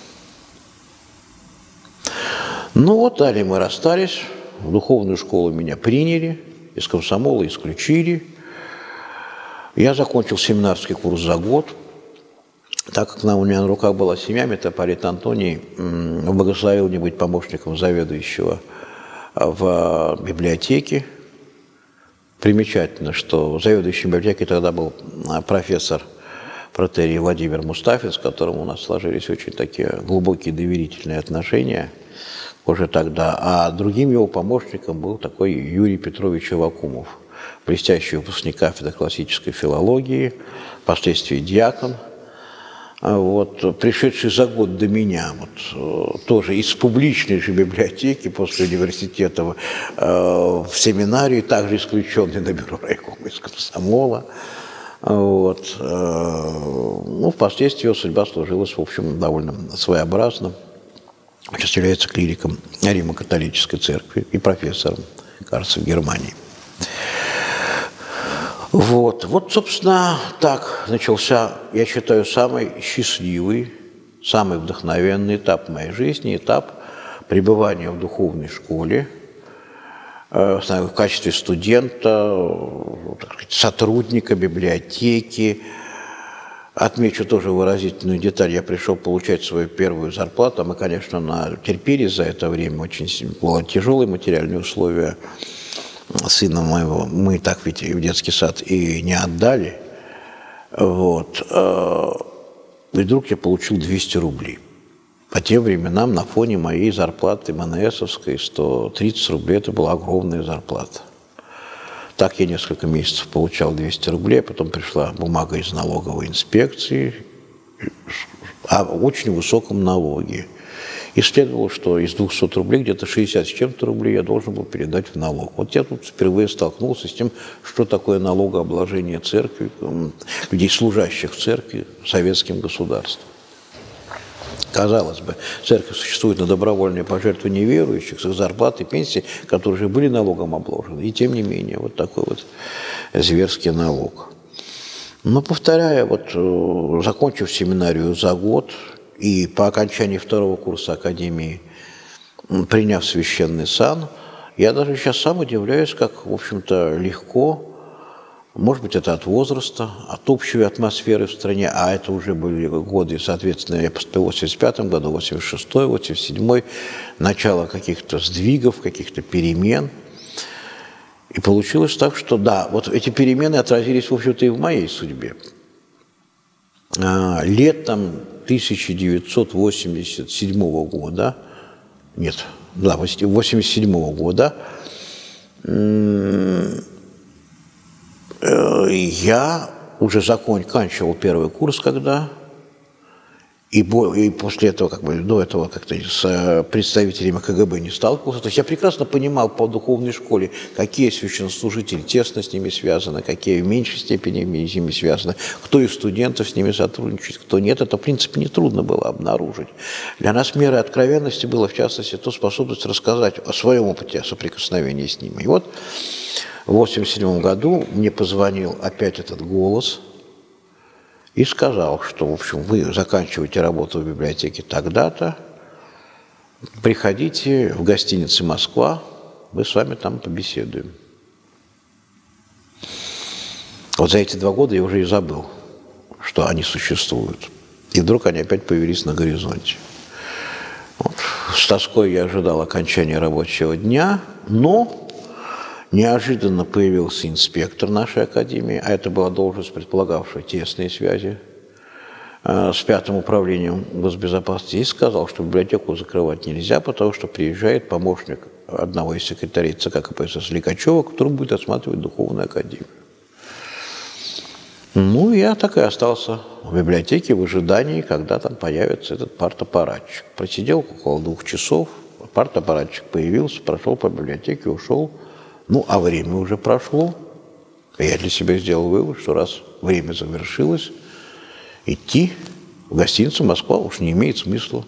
Ну вот, далее мы расстались, в духовную школу меня приняли, из комсомола исключили. Я закончил семинарский курс за год. Так как у меня на руках была семья, митрополит Антоний благословил мне быть помощником заведующего в библиотеке. Примечательно, что заведующим библиотекой тогда был профессор протерий Владимир Мустафин, с которым у нас сложились очень такие глубокие доверительные отношения уже тогда. А другим его помощником был такой Юрий Петрович Авакумов, блестящий выпускник кафедры классической филологии, впоследствии диакон. Вот, пришедший за год до меня, вот, тоже из публичной же библиотеки после университета э, в семинарию, также исключенный на бюро райкома из комсомола. Вот, э, ну, впоследствии его судьба сложилась, в общем, довольно своеобразно. Сейчас является клириком Римо-католической церкви и профессором, кажется, в Германии. Вот, вот, собственно, так начался, я считаю, самый счастливый, самый вдохновенный этап моей жизни, этап пребывания в духовной школе, э, в качестве студента, так сказать, сотрудника библиотеки. Отмечу тоже выразительную деталь, я пришел получать свою первую зарплату, мы, конечно, натерпелись за это время, очень было тяжелые материальные условия. Сына моего мы так ведь в детский сад и не отдали. Вот. И вдруг я получил двести рублей. По тем временам на фоне моей зарплаты МНСовской сто тридцать рублей это была огромная зарплата. Так я несколько месяцев получал двести рублей, а потом пришла бумага из налоговой инспекции о очень высоком налоге. И следовало, что из двухсот рублей где-то шестьдесят с чем-то рублей я должен был передать в налог. Вот я тут впервые столкнулся с тем, что такое налогообложение церкви, людей, служащих в церкви, советским государством. Казалось бы, церковь существует на добровольные пожертвования верующих, с их зарплат и пенсий, которые же были налогом обложены. И тем не менее, вот такой вот зверский налог. Но, повторяю, вот закончив семинарию за год, и по окончании второго курса академии, приняв священный сан, я даже сейчас сам удивляюсь, как, в общем-то, легко, может быть, это от возраста, от общей атмосферы в стране, а это уже были годы, соответственно, я поступил в восемьдесят пятом году, восемьдесят шестой, восемьдесят седьмой, начало каких-то сдвигов, каких-то перемен. И получилось так, что да, вот эти перемены отразились, в общем-то, и в моей судьбе. Летом тысяча девятьсот восемьдесят седьмого года, нет, да, восемьдесят седьмого года, я уже заканчивал первый курс, когда, и, и после этого, как бы, до этого как-то с представителями КГБ не сталкивался. То есть я прекрасно понимал по духовной школе, какие священнослужители тесно с ними связаны, какие в меньшей степени с ними связаны, кто из студентов с ними сотрудничает, кто нет. Это, в принципе, нетрудно было обнаружить. Для нас мерой откровенности было, в частности, то способность рассказать о своем опыте, о соприкосновении с ними. И вот В восемьдесят седьмом году мне позвонил опять этот голос и сказал, что, в общем, вы заканчиваете работу в библиотеке тогда-то, приходите в гостиницу «Москва», мы с вами там побеседуем. Вот за эти два года я уже и забыл, что они существуют. И вдруг они опять появились на горизонте. Вот. С тоской я ожидал окончания рабочего дня, но неожиданно появился инспектор нашей академии, а это была должность, предполагавшая тесные связи э, с пятым управлением госбезопасности, и сказал, что библиотеку закрывать нельзя, потому что приезжает помощник одного из секретарей ЦК КПСС Ликачева, который будет осматривать духовную академию. Ну, я так и остался в библиотеке в ожидании, когда там появится этот партаппаратчик. Просидел около двух часов, партаппаратчик появился, прошел по библиотеке, ушел. Ну, а время уже прошло. Я для себя сделал вывод, что раз время завершилось, идти в гостиницу «Москва» уж не имеет смысла.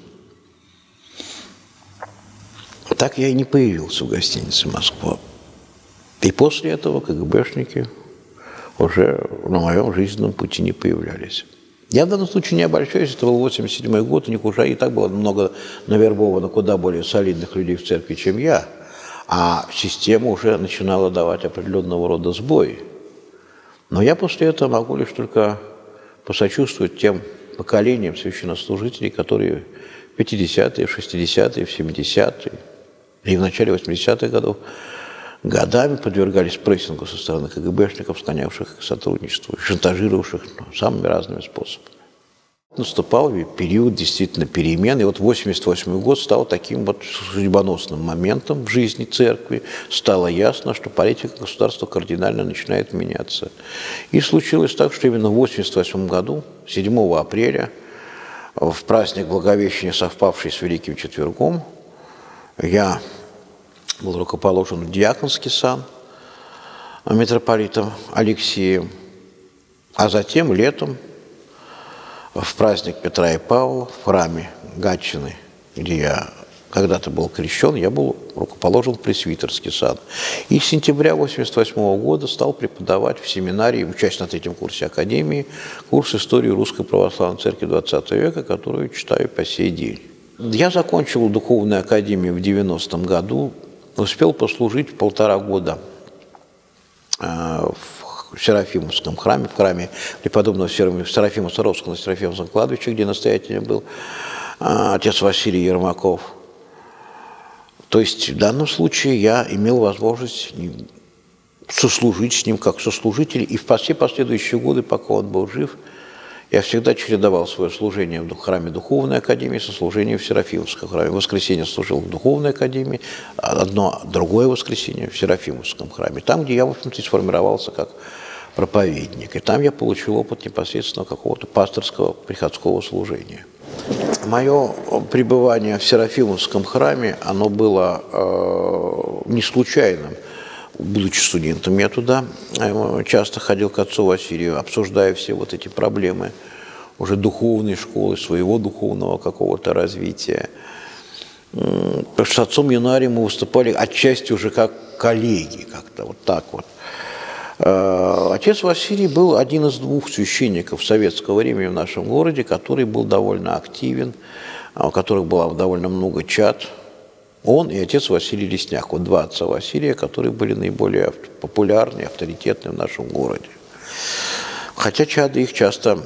Так я и не появился в гостинице «Москва». И после этого КГБшники уже на моем жизненном пути не появлялись. Я в данном случае не обольщаюсь, это был восемьдесят седьмой год, у них уже и так было много навербовано куда более солидных людей в церкви, чем я, а система уже начинала давать определенного рода сбои. Но я после этого могу лишь только посочувствовать тем поколениям священнослужителей, которые в пятидесятые, в шестидесятые, в семидесятые и в начале восьмидесятых годов годами подвергались прессингу со стороны КГБшников, склонявших к сотрудничеству, шантажировавших самыми разными способами. Наступал период действительно перемен, и вот восемьдесят восьмой год стал таким вот судьбоносным моментом в жизни церкви. Стало ясно, что политика государства кардинально начинает меняться. И случилось так, что именно в восемьдесят восьмом году, седьмого апреля, в праздник Благовещения, совпавший с Великим Четвергом, я был рукоположен в диаконский сан митрополитом Алексеем, а затем летом в праздник Петра и Павла в храме Гатчины, где я когда-то был крещен, я был рукоположен в пресвитерский сан. И с сентября восемьдесят восьмого года стал преподавать в семинарии, учась на третьем курсе академии, курс истории Русской Православной Церкви двадцатого века, которую читаю по сей день. Я закончил духовную академию в девяностом году, успел послужить полтора года в Серафимовском храме, в храме преподобного Серафима Саровского на Серафимовском кладбище, где настоятелем был отец Василий Ермаков. То есть в данном случае я имел возможность сослужить с ним как сослужитель, и в все последующие годы, пока он был жив, я всегда чередовал свое служение в храме Духовной Академии со служением в Серафимовском храме. В воскресенье служил в Духовной Академии, одно другое воскресенье в Серафимовском храме. Там, где я, в общем-то, сформировался как проповедник. И там я получил опыт непосредственно какого-то пасторского приходского служения. Мое пребывание в Серафимовском храме, оно было э, не случайным. Будучи студентом, я туда часто ходил к отцу Василию, обсуждая все вот эти проблемы уже духовной школы, своего духовного какого-то развития. Потому что с отцом Янарием мы выступали отчасти уже как коллеги, как-то вот так вот. Отец Василий был один из двух священников советского времени в нашем городе, который был довольно активен, у которых было довольно много чад. Он и отец Василий Лесняк, вот два отца Василия, которые были наиболее популярны, авторитетны в нашем городе. Хотя чады их часто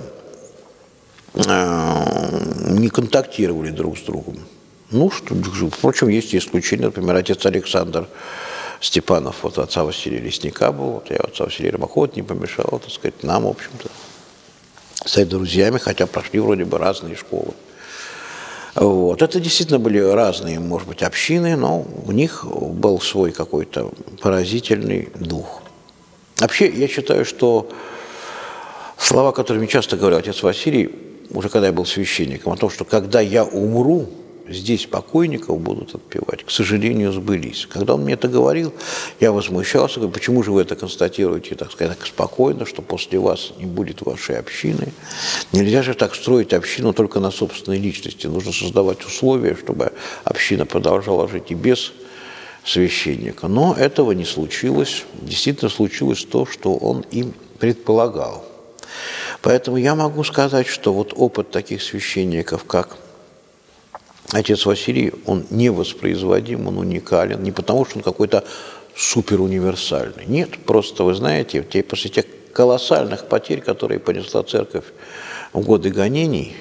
э, не контактировали друг с другом. Ну, что, впрочем, есть исключения. Например, отец Александр Степанов, вот отца Василия Лесняка был, вот я отца Василия Ермакова, не помешал, так сказать, нам, в общем-то, стать друзьями, хотя прошли вроде бы разные школы. Вот. Это действительно были разные, может быть, общины, но в них был свой какой-то поразительный дух. Вообще, я считаю, что слова, которыми часто говорил отец Василий, уже когда я был священником, о том, что когда я умру, здесь покойников будут отпевать, к сожалению, сбылись. Когда он мне это говорил, я возмущался, говорю, почему же вы это констатируете, так сказать, так спокойно, что после вас не будет вашей общины. Нельзя же так строить общину только на собственной личности. Нужно создавать условия, чтобы община продолжала жить и без священника. Но этого не случилось. Действительно случилось то, что он им предполагал. Поэтому я могу сказать, что вот опыт таких священников, как отец Василий, он невоспроизводим, он уникален. Не потому, что он какой-то суперуниверсальный. Нет, просто, вы знаете, после тех колоссальных потерь, которые понесла церковь в годы гонений,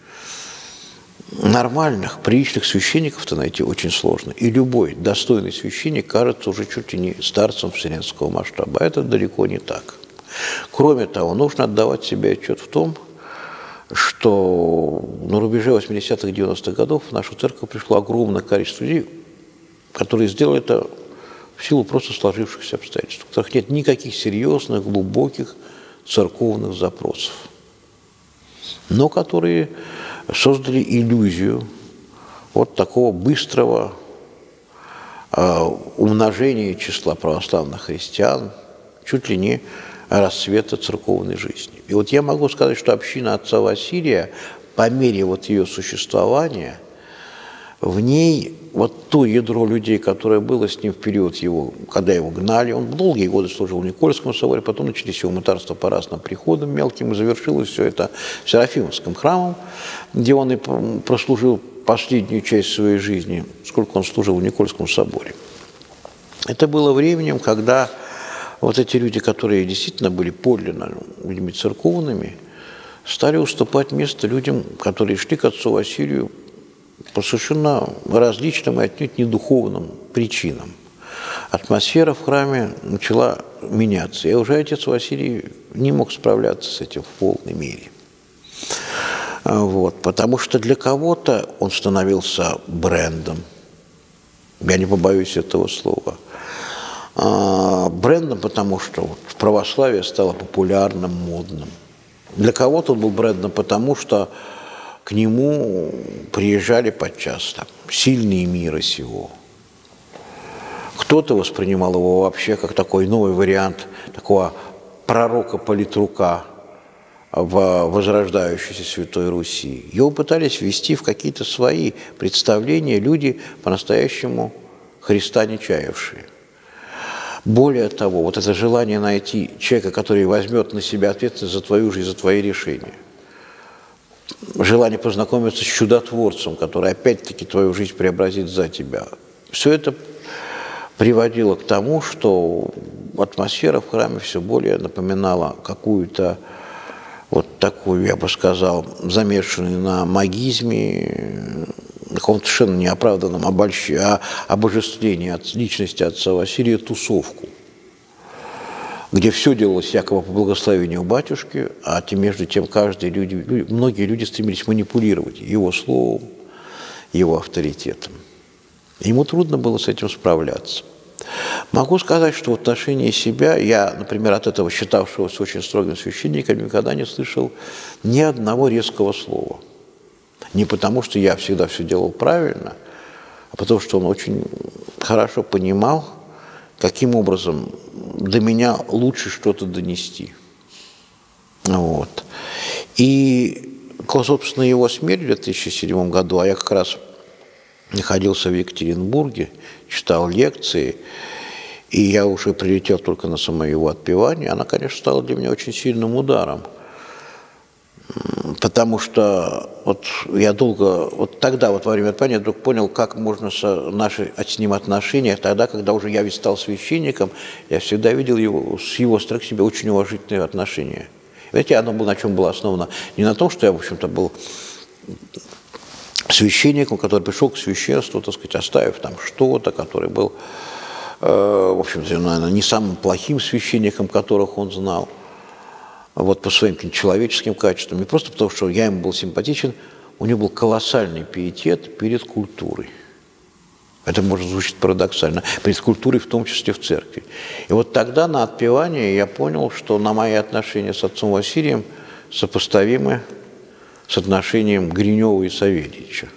нормальных, приличных священников-то найти очень сложно. И любой достойный священник кажется уже чуть ли не старцем вселенского масштаба. А это далеко не так. Кроме того, нужно отдавать себе отчет в том, что на рубеже восьмидесятых девяностых годов в нашу церковь пришло огромное количество людей, которые сделали это в силу просто сложившихся обстоятельств, в которых нет никаких серьезных, глубоких церковных запросов, но которые создали иллюзию вот такого быстрого э, умножения числа православных христиан, чуть ли не расцвета церковной жизни. И вот я могу сказать, что община отца Василия, по мере вот ее существования, в ней вот то ядро людей, которое было с ним в период его, когда его гнали, он долгие годы служил в Никольском соборе, потом начались его мытарства по разным приходам мелким, и завершилось все это Серафимовским храмом, где он и прослужил последнюю часть своей жизни, сколько он служил в Никольском соборе. Это было временем, когда вот эти люди, которые действительно были подлинно людьми церковными, стали уступать место людям, которые шли к отцу Василию по совершенно различным и отнюдь не духовным причинам. Атмосфера в храме начала меняться, и уже отец Василий не мог справляться с этим в полной мере. Вот, потому что для кого-то он становился брендом, я не побоюсь этого слова, брендом, потому что вот православие стало популярным, модным. Для кого-то он был брендом, потому что к нему приезжали подчас там сильные мира сего. Кто-то воспринимал его вообще как такой новый вариант такого пророка-политрука в возрождающейся Святой Руси. Его пытались ввести в какие-то свои представления люди, по-настоящему Христа не чаявшие. Более того, вот это желание найти человека, который возьмет на себя ответственность за твою жизнь, за твои решения. Желание познакомиться с чудотворцем, который опять-таки твою жизнь преобразит за тебя. Все это приводило к тому, что атмосфера в храме все более напоминала какую-то вот такую, я бы сказал, замешанную на магизме, на каком-то совершенно неоправданном обольщ... обожествлении от личности отца Василия тусовку, где все делалось якобы по благословению батюшки, а тем, между тем каждый люди, многие люди стремились манипулировать его словом, его авторитетом. Ему трудно было с этим справляться. Могу сказать, что в отношении себя, я, например, от этого считавшегося очень строгим священником, никогда не слышал ни одного резкого слова. Не потому, что я всегда все делал правильно, а потому, что он очень хорошо понимал, каким образом до меня лучше что-то донести. Вот. И, собственно, его смерть в две тысячи седьмом году, а я как раз находился в Екатеринбурге, читал лекции, и я уже прилетел только на само его отпевание, она, конечно, стала для меня очень сильным ударом. Потому что вот я долго, вот тогда, вот во время отпевания, я вдруг понял, как можно наши с ним отношения, тогда, когда уже я ведь стал священником, я всегда видел его, с его стороны к себе очень уважительные отношения. Знаете, оно было, на чем было основано? Не на том, что я, в общем-то, был священником, который пришел к священству, так сказать, оставив там что-то, который был, э, в общем-то, наверное, не самым плохим священником, которых он знал, вот по своим человеческим качествам, не просто потому, что я ему был симпатичен, у него был колоссальный пиетет перед культурой. Это, может, звучит парадоксально, перед культурой, в том числе в церкви. И вот тогда на отпевании я понял, что на мои отношения с отцом Василием сопоставимы с отношением Гринева и Савельича.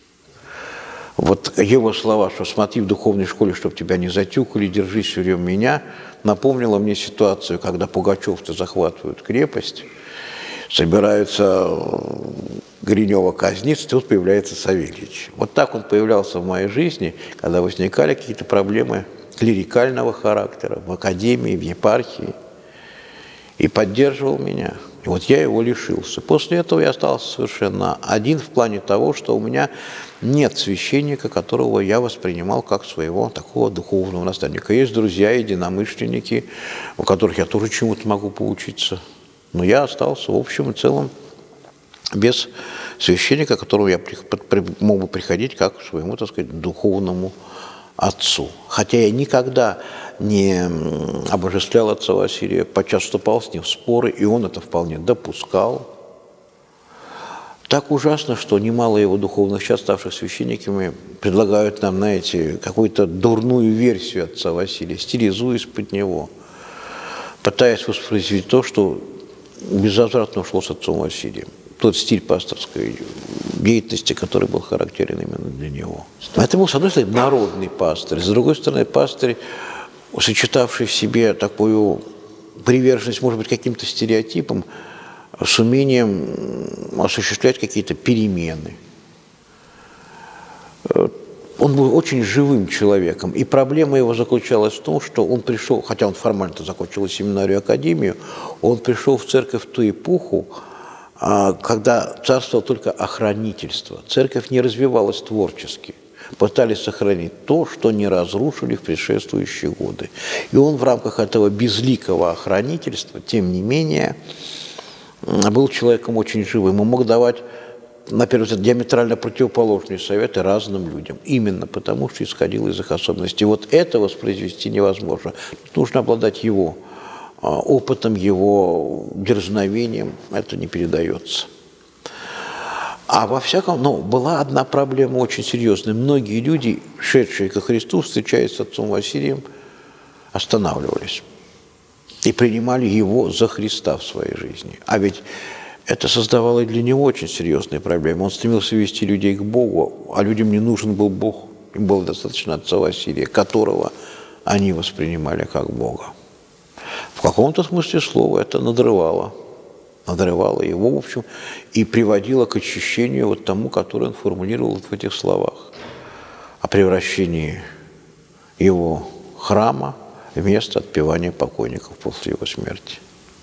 Вот его слова, что смотри в духовной школе, чтобы тебя не затюкали, держись все время меня, напомнило мне ситуацию, когда пугачевцы захватывают крепость, собираются Гринева казнится, тут появляется Савельич. Вот так он появлялся в моей жизни, когда возникали какие-то проблемы клерикального характера в академии, в епархии, и поддерживал меня. И вот я его лишился. После этого я остался совершенно один в плане того, что у меня нет священника, которого я воспринимал как своего такого духовного наставника. Есть друзья, единомышленники, у которых я тоже чему-то могу поучиться. Но я остался в общем и целом без священника, к которому я мог бы приходить как к своему, так сказать, духовному отцу. Хотя я никогда не обожествлял отца Василия, подчас вступал с ним в споры, и он это вполне допускал. Так ужасно, что немало его духовных чад, ставших священниками, предлагают нам, знаете, какую-то дурную версию отца Василия, стилизуясь под него, пытаясь воспроизвести то, что безвозвратно ушло с отцом Василием. Тот стиль пасторской деятельности, который был характерен именно для него. Это был, с одной стороны, народный пастырь, с другой стороны, пастырь, сочетавший в себе такую приверженность, может быть, каким-то стереотипам, с умением осуществлять какие-то перемены. Он был очень живым человеком, и проблема его заключалась в том, что он пришел, хотя он формально закончил семинарию и академию, он пришел в церковь в ту эпоху, когда царствовало только охранительство. Церковь не развивалась творчески. Пытались сохранить то, что не разрушили в предшествующие годы. И он в рамках этого безликого охранительства, тем не менее, был человеком очень живым и мог давать, на первый взгляд, диаметрально противоположные советы разным людям. Именно потому, что исходил из их особенностей. Вот это воспроизвести невозможно. Нужно обладать его опытом, его дерзновением, это не передается. А во всяком, ну, была одна проблема очень серьезная. Многие люди, шедшие ко Христу, встречаясь с отцом Василием, останавливались и принимали его за Христа в своей жизни. А ведь это создавало и для него очень серьезные проблемы. Он стремился вести людей к Богу, а людям не нужен был Бог. Им было достаточно отца Василия, которого они воспринимали как Бога. В каком-то смысле слова это надрывало. Надрывало его, в общем, и приводило к очищению вот тому, которое он формулировал в этих словах. О превращении его храма в место отпевания покойников после его смерти.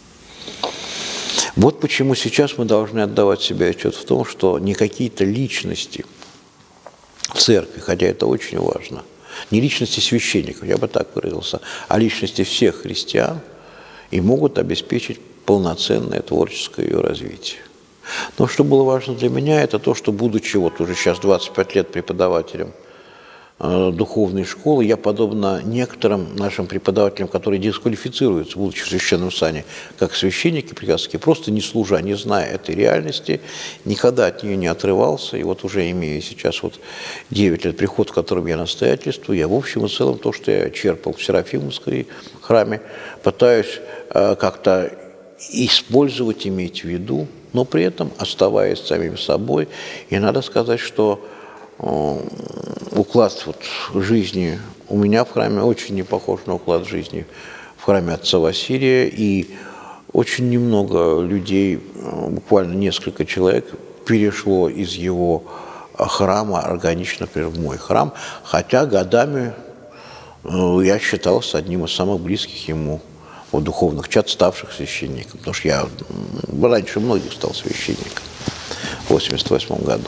Вот почему сейчас мы должны отдавать себе отчет в том, что не какие-то личности в церкви, хотя это очень важно, не личности священников, я бы так выразился, а личности всех христиан, и могут обеспечить полноценное творческое ее развитие. Но что было важно для меня, это то, что, будучи вот уже сейчас двадцать пять лет преподавателем э, духовной школы, я, подобно некоторым нашим преподавателям, которые дисквалифицируются, будучи в священном сане, как священники приказские, просто не служа, не зная этой реальности, никогда от нее не отрывался. И вот уже имея сейчас вот девять лет приход, в котором я настоятельствую, я в общем и целом то, что я черпал в Серафимовской храме, пытаюсь э, как-то использовать, иметь в виду, но при этом оставаясь самим собой. И надо сказать, что э, уклад вот жизни у меня в храме очень не похож на уклад жизни в храме отца Василия. И очень немного людей, буквально несколько человек, перешло из его храма органично, например, в мой храм. Хотя годами э, я считался одним из самых близких ему о духовных чад, ставших священником. Потому что я раньше многих стал священником в восемьдесят восьмом году.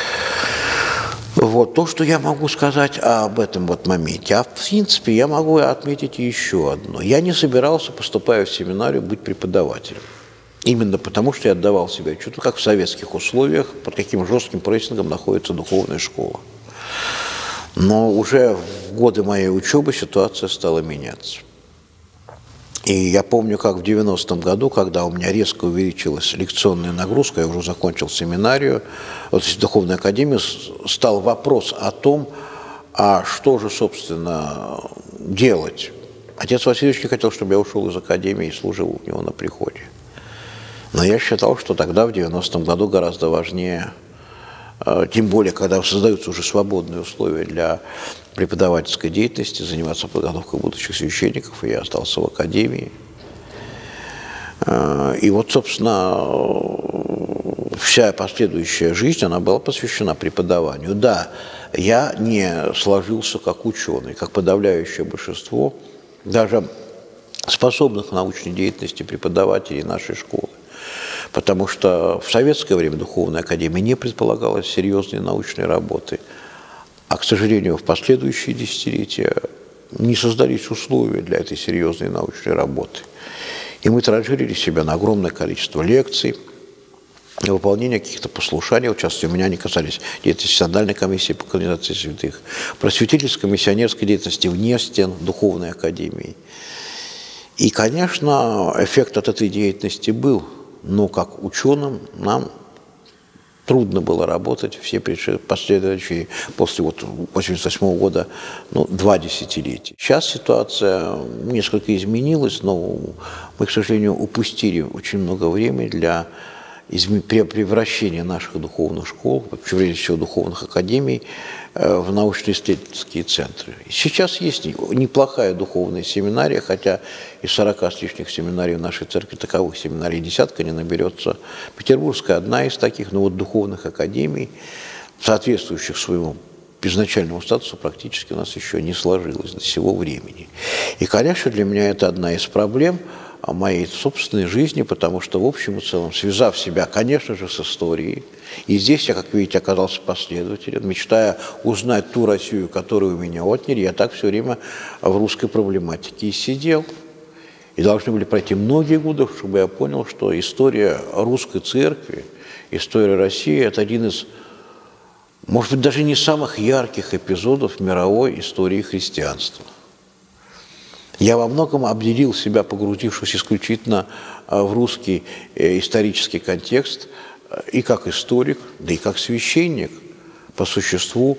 Вот то, что я могу сказать об этом вот моменте. А в принципе я могу отметить еще одно. Я не собирался, поступая в семинарию, быть преподавателем. Именно потому, что я отдавал себе отчет, как в советских условиях, под каким жестким прессингом находится духовная школа. Но уже в годы моей учебы ситуация стала меняться. И я помню, как в девяностом году, когда у меня резко увеличилась лекционная нагрузка, я уже закончил семинарию, вот в Духовной академии стал вопрос о том, а что же, собственно, делать. Отец Васильевич не хотел, чтобы я ушел из академии и служил у него на приходе. Но я считал, что тогда, в девяностом году, гораздо важнее, тем более, когда создаются уже свободные условия для преподавательской деятельности, заниматься подготовкой будущих священников, и я остался в академии. И вот, собственно, вся последующая жизнь, она была посвящена преподаванию. Да, я не сложился как ученый, как подавляющее большинство, даже способных в научной деятельности преподавателей нашей школы. Потому что в советское время Духовная академия не предполагала серьезной научной работы. А, к сожалению, в последующие десятилетия не создались условия для этой серьезной научной работы. И мы транжирили себя на огромное количество лекций, на выполнение каких-то послушаний. Вот, в частности, у меня они касались деятельности Синодальной комиссии по канонизации святых, просветительской, миссионерской деятельности вне стен Духовной академии. И, конечно, эффект от этой деятельности был, но как ученым нам трудно было работать все последующие, после вот восемьдесят восьмого года, ну, два десятилетия. Сейчас ситуация несколько изменилась, но мы, к сожалению, упустили очень много времени для превращения наших духовных школ, прежде всего духовных академий, в научно-исследовательские центры. Сейчас есть неплохая духовная семинария, хотя из сорока с лишних семинарий в нашей церкви таковых семинарий десятка не наберется. Петербургская одна из таких, но вот духовных академий, соответствующих своему изначальному статусу, практически у нас еще не сложилось до сего времени. И, конечно, для меня это одна из проблем моей собственной жизни, потому что, в общем и целом, связав себя, конечно же, с историей, и здесь я, как видите, оказался последователем, мечтая узнать ту Россию, которую у меня отняли, я так все время в русской проблематике и сидел. И должны были пройти многие годы, чтобы я понял, что история русской церкви, история России – это один из, может быть, даже не самых ярких эпизодов мировой истории христианства. Я во многом обделил себя, погрузившись исключительно в русский исторический контекст, и как историк, да и как священник, по существу,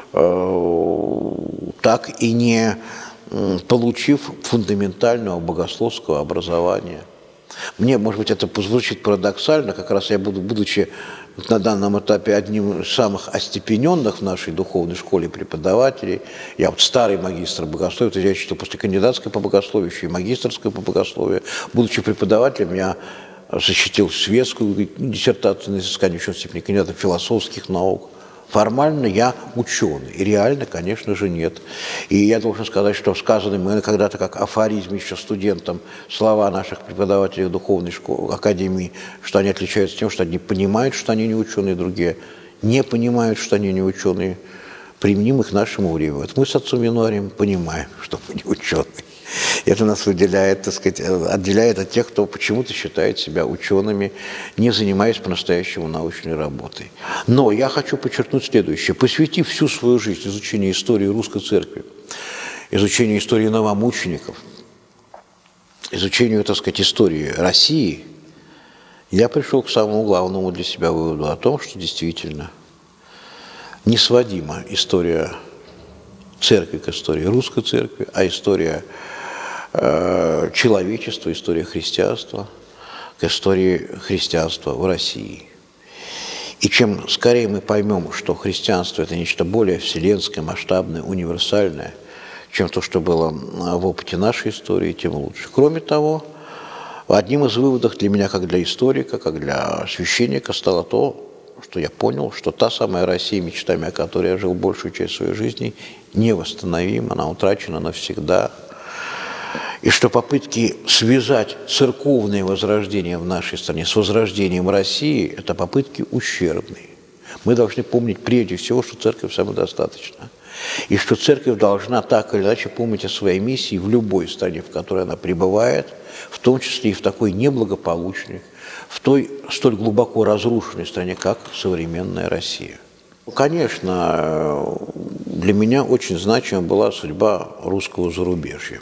так и не получив фундаментального богословского образования. Мне, может быть, это звучит парадоксально, как раз я буду, будучи на данном этапе одним из самых остепененных в нашей духовной школе преподавателей. Я вот старый магистр богословия, то есть я читал после кандидатской по богословию, еще и магистерской по богословию. Будучи преподавателем, я защитил светскую диссертацию на изыскании ученой степени кандидата философских наук. Формально я ученый, и реально, конечно же, нет. И я должен сказать, что сказанные мы когда-то как афоризм еще студентам слова наших преподавателей духовной школы, академии, что они отличаются тем, что одни понимают, что они не ученые, другие не понимают, что они не ученые, применим их к нашему времени. Вот мы с отцом Януарием понимаем, что мы не ученые. Это нас выделяет, так сказать, отделяет от тех, кто почему-то считает себя учеными, не занимаясь по-настоящему научной работой. Но я хочу подчеркнуть следующее. Посвятив всю свою жизнь изучению истории русской церкви, изучению истории новомучеников, изучению, так сказать, истории России, я пришел к самому главному для себя выводу о том, что действительно несводима история церкви к истории русской церкви, а история э, человечества, история христианства к истории христианства в России. И чем скорее мы поймем, что христианство – это нечто более вселенское, масштабное, универсальное, чем то, что было в опыте нашей истории, тем лучше. Кроме того, одним из выводов для меня, как для историка, как для священника, стало то, что я понял, что та самая Россия, мечтами о которой я жил большую часть своей жизни, невосстановима, она утрачена навсегда. И что попытки связать церковное возрождение в нашей стране с возрождением России – это попытки ущербные. Мы должны помнить прежде всего, что церковь самодостаточна. И что церковь должна так или иначе помнить о своей миссии в любой стране, в которой она пребывает, в том числе и в такой неблагополучной, в той столь глубоко разрушенной стране, как современная Россия. Конечно, для меня очень значима была судьба русского зарубежья.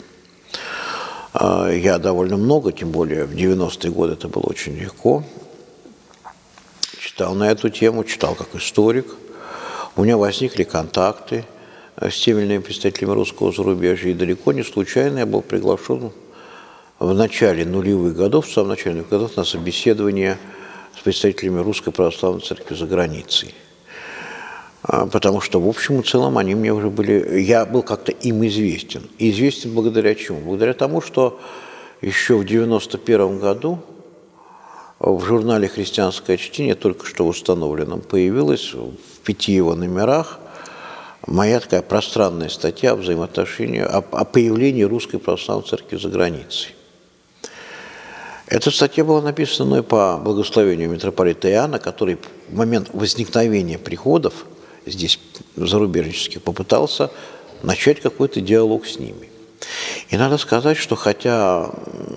Я довольно много, тем более в девяностые годы это было очень легко, читал на эту тему, читал как историк. У меня возникли контакты с теми представителями русского зарубежья, и далеко не случайно я был приглашен в начале нулевых годов, в самом начале нулевых годов, на собеседование с представителями Русской Православной Церкви за границей. Потому что, в общем и целом, они мне уже были... Я был как-то им известен. И известен благодаря чему? Благодаря тому, что еще в девяносто первом году в журнале «Христианское чтение», только что установленном, появилась в пяти его номерах моя такая пространная статья о взаимоотношении, о, о появлении Русской Православной Церкви за границей. Эта статья была написана мной по благословению митрополита Иоанна, который в момент возникновения приходов здесь, зарубежнических, попытался начать какой-то диалог с ними. И надо сказать, что хотя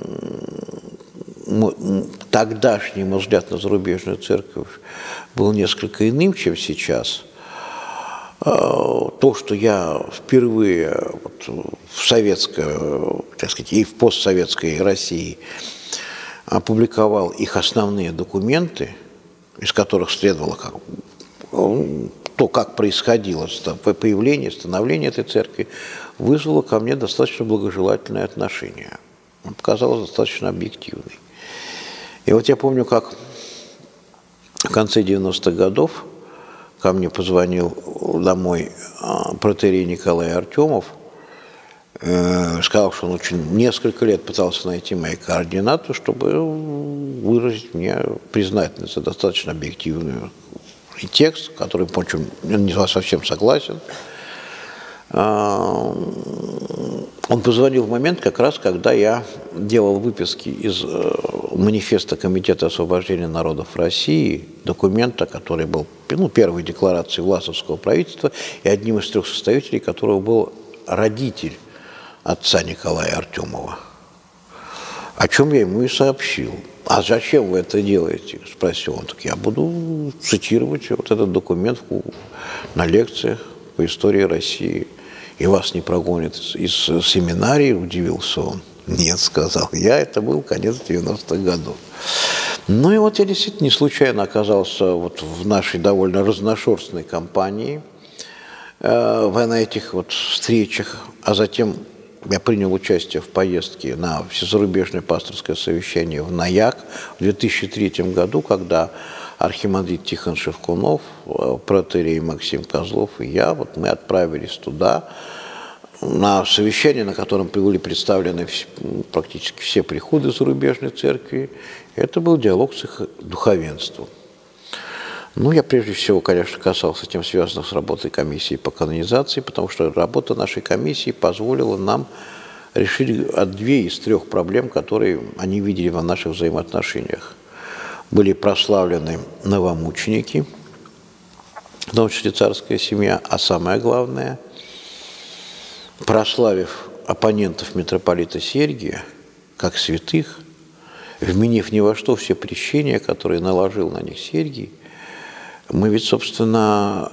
тогдашний мой взгляд на зарубежную церковь был несколько иным, чем сейчас, то, что я впервые вот в советской, так сказать, и в постсоветской России опубликовал их основные документы, из которых следовало как, то, как происходило появление, становление этой церкви, вызвало ко мне достаточно благожелательное отношение. Он показалось достаточно объективной. И вот я помню, как в конце девяностых годов ко мне позвонил домой протоиерей Николай Артемов, э, сказал, что он очень несколько лет пытался найти мои координаты, чтобы выразить мне признательность за достаточно объективный текст, который, почему, не совсем согласен. Он позвонил в момент, как раз, когда я делал выписки из манифеста Комитета освобождения народов России, документа, который был ну, первой декларацией власовского правительства и одним из трех составителей которого был родитель отца Николая Артемова. О чем я ему и сообщил. «А зачем вы это делаете?» – спросил он. «Так я буду цитировать вот этот документ на лекциях по истории России. И вас не прогонят из семинарии?» – удивился он. «Нет», – сказал я, это был конец девяностых годов. Ну и вот я действительно не случайно оказался вот в нашей довольно разношерстной компании, э, на этих вот встречах, а затем я принял участие в поездке на всезарубежное пасторское совещание в Наяк в две тысячи третьем году, когда архимандрит Тихон Шевкунов, протоиерей Максим Козлов и я, вот мы отправились туда на совещание, на котором были представлены практически все приходы зарубежной церкви. Это был диалог с их духовенством. Ну, я прежде всего, конечно, касался тем, связанных с работой комиссии по канонизации, потому что работа нашей комиссии позволила нам решить две из трех проблем, которые они видели в наших взаимоотношениях. Были прославлены новомученики, в том числе царская семья, а самое главное, прославив оппонентов митрополита Сергия как святых, вменив ни во что все прещения, которые наложил на них Сергий, мы ведь, собственно,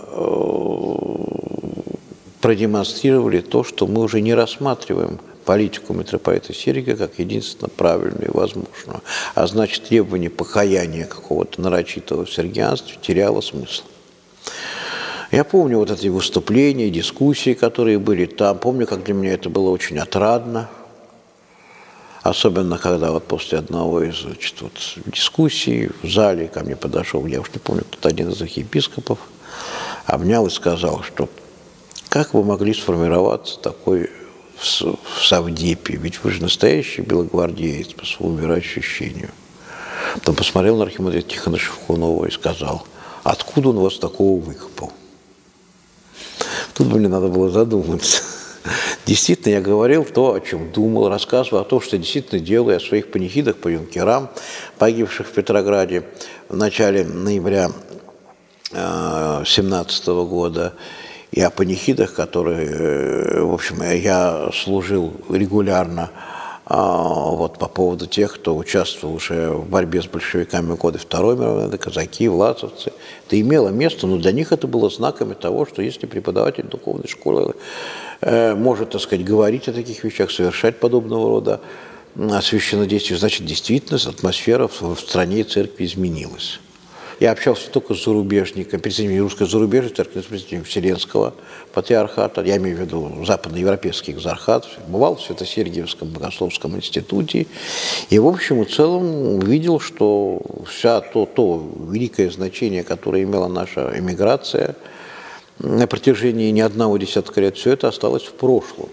продемонстрировали то, что мы уже не рассматриваем политику митрополита Сергия как единственно правильную и возможную. А значит, требование покаяния какого-то нарочитого в сергианстве теряло смысл. Я помню вот эти выступления, дискуссии, которые были там. Помню, как для меня это было очень отрадно. Особенно, когда вот после одного из значит, вот, дискуссий в зале ко мне подошел, я уж не помню, кто-то один из их епископов, обнял и сказал, что как вы могли сформироваться такой в совдепе, ведь вы же настоящий белогвардеец по своему мироощущению. Потом посмотрел на архимандрита Тихона Шевкунова и сказал, откуда он вас такого выкопал? Тут мне надо было задуматься. Действительно, я говорил то, о чем думал, рассказывал о том, что действительно делаю о своих панихидах по юнкерам, погибших в Петрограде в начале ноября тысяча девятьсот семнадцатого года, и о панихидах, которые, в общем, я служил регулярно вот, по поводу тех, кто участвовал уже в борьбе с большевиками в годы Второй мировой войны, казаки, власовцы. Это имело место, но для них это было знаками того, что если преподаватель духовной школы э, может, так сказать, говорить о таких вещах, совершать подобного рода священнодействия, значит, действительно атмосфера в, в стране и церкви изменилась. Я общался только с зарубежниками, представителями русской зарубежной церкви, с представителями Вселенского патриархата, я имею в виду западноевропейский экзархат, бывал в Свято-Сергиевском богословском институте, и в общем и целом увидел, что вся то, то великое значение, которое имела наша эмиграция на протяжении не одного десятка лет, все это осталось в прошлом.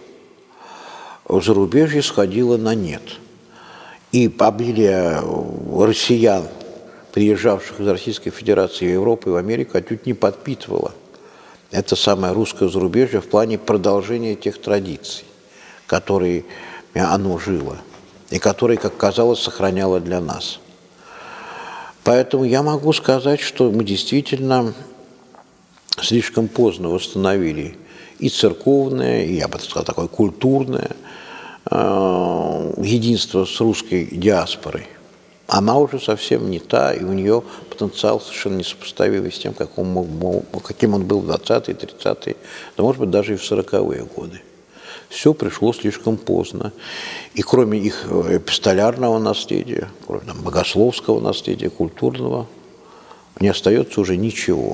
Зарубежье сходило на нет. И обилие россиян приезжавших из Российской Федерации в Европу и в Америку, отнюдь не подпитывало это самое русское зарубежье в плане продолжения тех традиций, которые оно жило и которые, как казалось, сохраняло для нас. Поэтому я могу сказать, что мы действительно слишком поздно восстановили и церковное, и, я бы сказал, такое культурное э, единство с русской диаспорой. Она уже совсем не та, и у нее потенциал совершенно несопоставимый с тем, как он мог, каким он был в двадцатые, тридцатые, да, может быть, даже и в сороковые годы. Все пришло слишком поздно. И кроме их эпистолярного наследия, кроме там, богословского наследия, культурного, не остается уже ничего.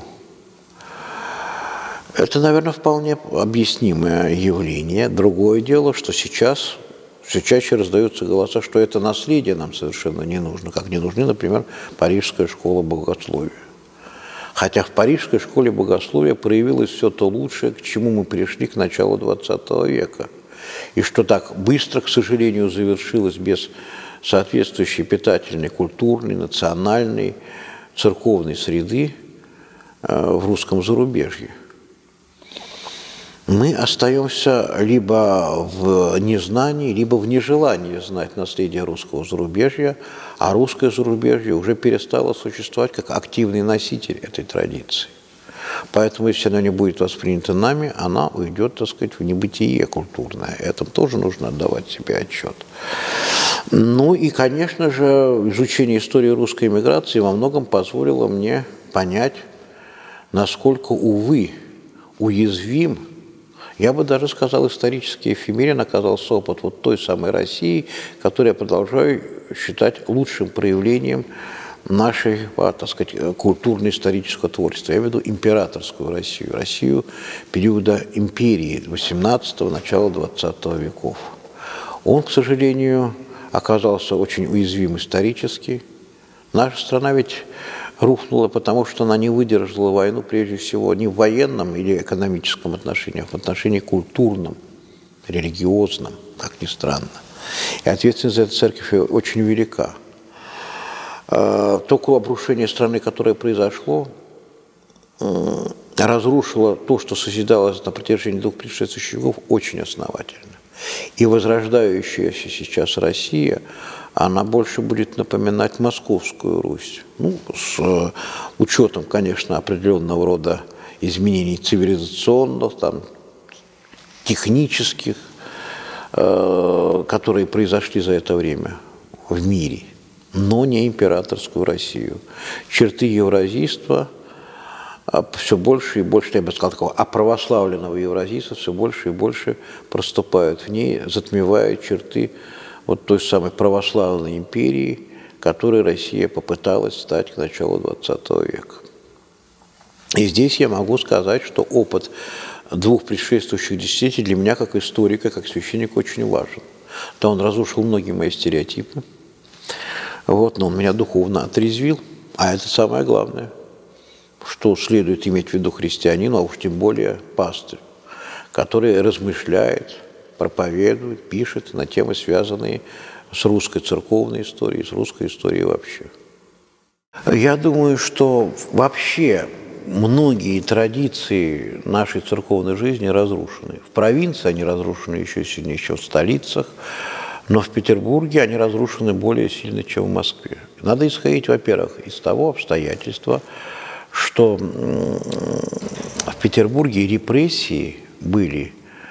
Это, наверное, вполне объяснимое явление. Другое дело, что сейчас все чаще раздаются голоса, что это наследие нам совершенно не нужно, как не нужны, например, Парижская школа богословия. Хотя в Парижской школе богословия проявилось все то лучшее, к чему мы пришли к началу двадцатого века. И что так быстро, к сожалению, завершилось без соответствующей питательной, культурной, национальной, церковной среды в русском зарубежье. Мы остаемся либо в незнании, либо в нежелании знать наследие русского зарубежья, а русское зарубежье уже перестало существовать как активный носитель этой традиции. Поэтому, если она не будет воспринята нами, она уйдет, так сказать, в небытие культурное. Этому тоже нужно отдавать себе отчет. Ну и, конечно же, изучение истории русской эмиграции во многом позволило мне понять, насколько, увы, уязвим, я бы даже сказал, исторически эфемерен оказался опыт вот той самой России, которую я продолжаю считать лучшим проявлением нашего, так сказать, культурно-исторического творчества. Я имею в виду императорскую Россию, Россию периода империи восемнадцатого, начала двадцатого веков. Он, к сожалению, оказался очень уязвим исторически. Наша страна ведь рухнула, потому что она не выдержала войну, прежде всего, не в военном или экономическом отношении, а в отношении культурном, религиозном, как ни странно. И ответственность за эту церковь очень велика. Только обрушение страны, которое произошло, разрушило то, что созидалось на протяжении двух предшествующих веков, очень основательно. И возрождающаяся сейчас Россия, она больше будет напоминать Московскую Русь. Ну, с учетом, конечно, определенного рода изменений цивилизационных, там, технических, э, которые произошли за это время в мире, но не императорскую Россию. Черты евразийства все больше и больше, я бы сказал, такого оправославленного евразийства все больше и больше проступают в ней, затмевая черты вот той самой православной империи, которой Россия попыталась стать к началу двадцатого века. И здесь я могу сказать, что опыт двух предшествующих десятилетий для меня, как историка, как священника, очень важен. Да, он разрушил многие мои стереотипы, вот, но он меня духовно отрезвил, а это самое главное, что следует иметь в виду христианину, а уж тем более пастырь, который размышляет, проповедует, пишет на темы, связанные с русской церковной историей, с русской историей вообще. Я думаю, что вообще многие традиции нашей церковной жизни разрушены. В провинции они разрушены еще сильнее, чем в столицах, но в Петербурге они разрушены более сильно, чем в Москве. Надо исходить, во-первых, из того обстоятельства, что в Петербурге репрессии были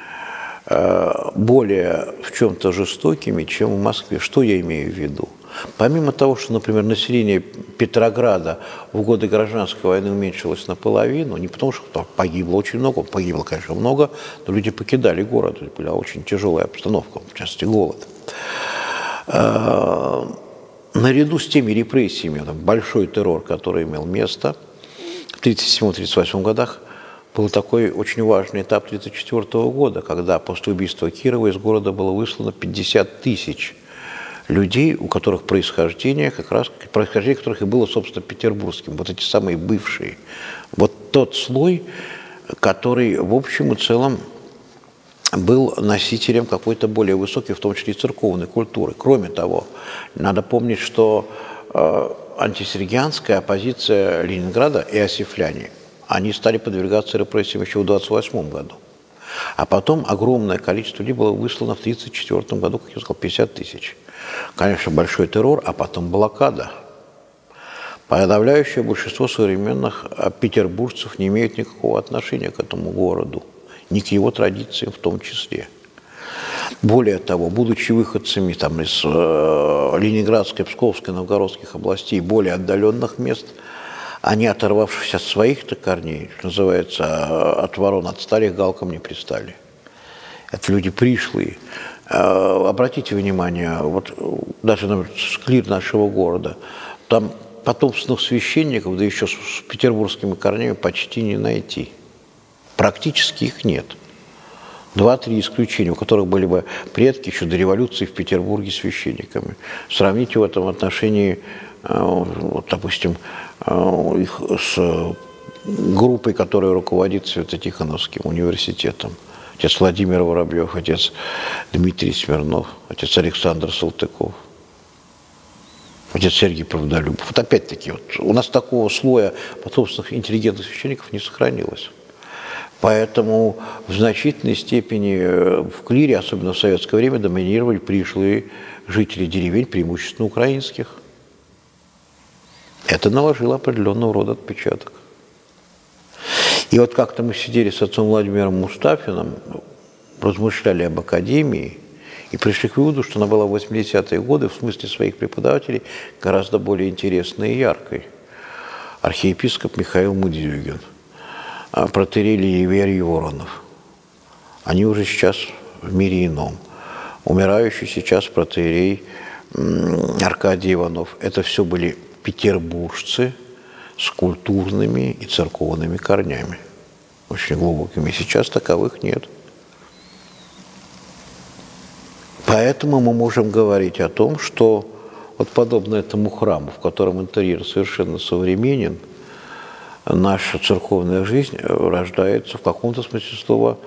более в чем-то жестокими, чем в Москве. Что я имею в виду? Помимо того, что, например, население Петрограда в годы гражданской войны уменьшилось наполовину, не потому что погибло очень много, погибло, конечно, много, но люди покидали город, это была очень тяжелая обстановка, в частности, голод. Наряду с теми репрессиями, большой террор, который имел место в тридцать седьмом — тридцать восьмом годах, был такой очень важный этап тридцать четвёртого года, когда после убийства Кирова из города было выслано пятьдесят тысяч людей, у которых происхождение, как раз происхождение которых и было, собственно, петербургским. Вот эти самые бывшие. Вот тот слой, который, в общем и целом, был носителем какой-то более высокой, в том числе и церковной культуры. Кроме того, надо помнить, что антисергианская оппозиция Ленинграда и иосифляне, они стали подвергаться репрессиям еще в двадцать восьмом году. А потом огромное количество людей было выслано в тридцать четвёртом году, как я сказал, пятьдесят тысяч. Конечно, большой террор, а потом блокада. Подавляющее большинство современных петербуржцев не имеют никакого отношения к этому городу, ни к его традициям в том числе. Более того, будучи выходцами там, из э, Ленинградской, Псковской, Новгородских областей, более отдаленных мест, они, оторвавшись от своих-то корней, что называется, от ворон отстали, галкам не пристали. Это люди пришлые. Э, обратите внимание, вот даже, например, склир нашего города, там потомственных священников, да еще с петербургскими корнями, почти не найти. Практически их нет. Два-три исключения, у которых были бы предки еще до революции в Петербурге священниками. Сравните в этом отношении, вот, допустим, их с группой, которая руководит Свято-Тихоновским университетом. Отец Владимир Воробьев, отец Дмитрий Смирнов, отец Александр Салтыков, отец Сергий Правдолюбов. Вот опять-таки, вот, у нас такого слоя потомственных интеллигентных священников не сохранилось. Поэтому в значительной степени в клире, особенно в советское время, доминировали пришлые жители деревень, преимущественно украинских. Это наложило определенного рода отпечаток. И вот как-то мы сидели с отцом Владимиром Мустафиным, размышляли об академии и пришли к выводу, что она была в восьмидесятые годы в смысле своих преподавателей гораздо более интересной и яркой. Архиепископ Михаил Мудзюгин, протоиерей Ливерий Воронов. Они уже сейчас в мире ином. Умирающий сейчас протоиерей Аркадий Иванов. Это все были петербуржцы с культурными и церковными корнями. Очень глубокими. Сейчас таковых нет. Поэтому мы можем говорить о том, что вот подобно этому храму, в котором интерьер совершенно современен, наша церковная жизнь рождается в каком-то смысле слова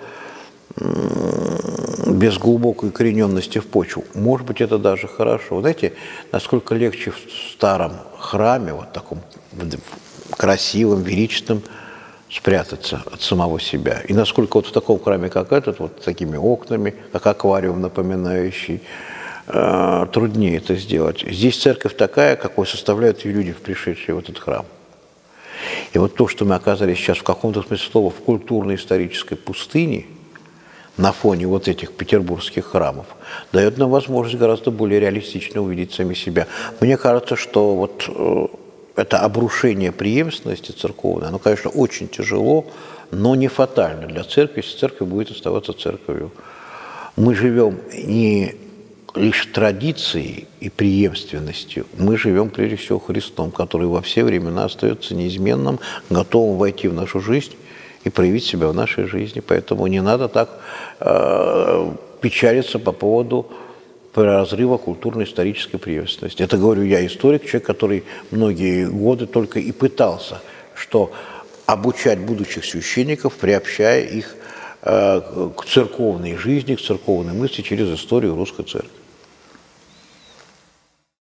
без глубокой укорененности в почву. Может быть, это даже хорошо. Вы знаете, насколько легче в старом храме, вот таком красивом, величественном, спрятаться от самого себя. И насколько вот в таком храме, как этот, вот с такими окнами, как аквариум напоминающий, э, труднее это сделать. Здесь церковь такая, какой составляют ее люди, пришедшие в этот храм. И вот то, что мы оказались сейчас в каком-то смысле слова в культурно-исторической пустыне, на фоне вот этих петербургских храмов, дает нам возможность гораздо более реалистично увидеть сами себя. Мне кажется, что вот э, это обрушение преемственности церковной, оно, конечно, очень тяжело, но не фатально для церкви, если церковь будет оставаться церковью. Мы живем не лишь традицией и преемственностью, мы живем прежде всего Христом, который во все времена остается неизменным, готовым войти в нашу жизнь и проявить себя в нашей жизни. Поэтому не надо так э, печалиться по поводу разрыва культурно-исторической преемственности. Это говорю я, историк, человек, который многие годы только и пытался, что обучать будущих священников, приобщая их э, к церковной жизни, к церковной мысли через историю русской церкви.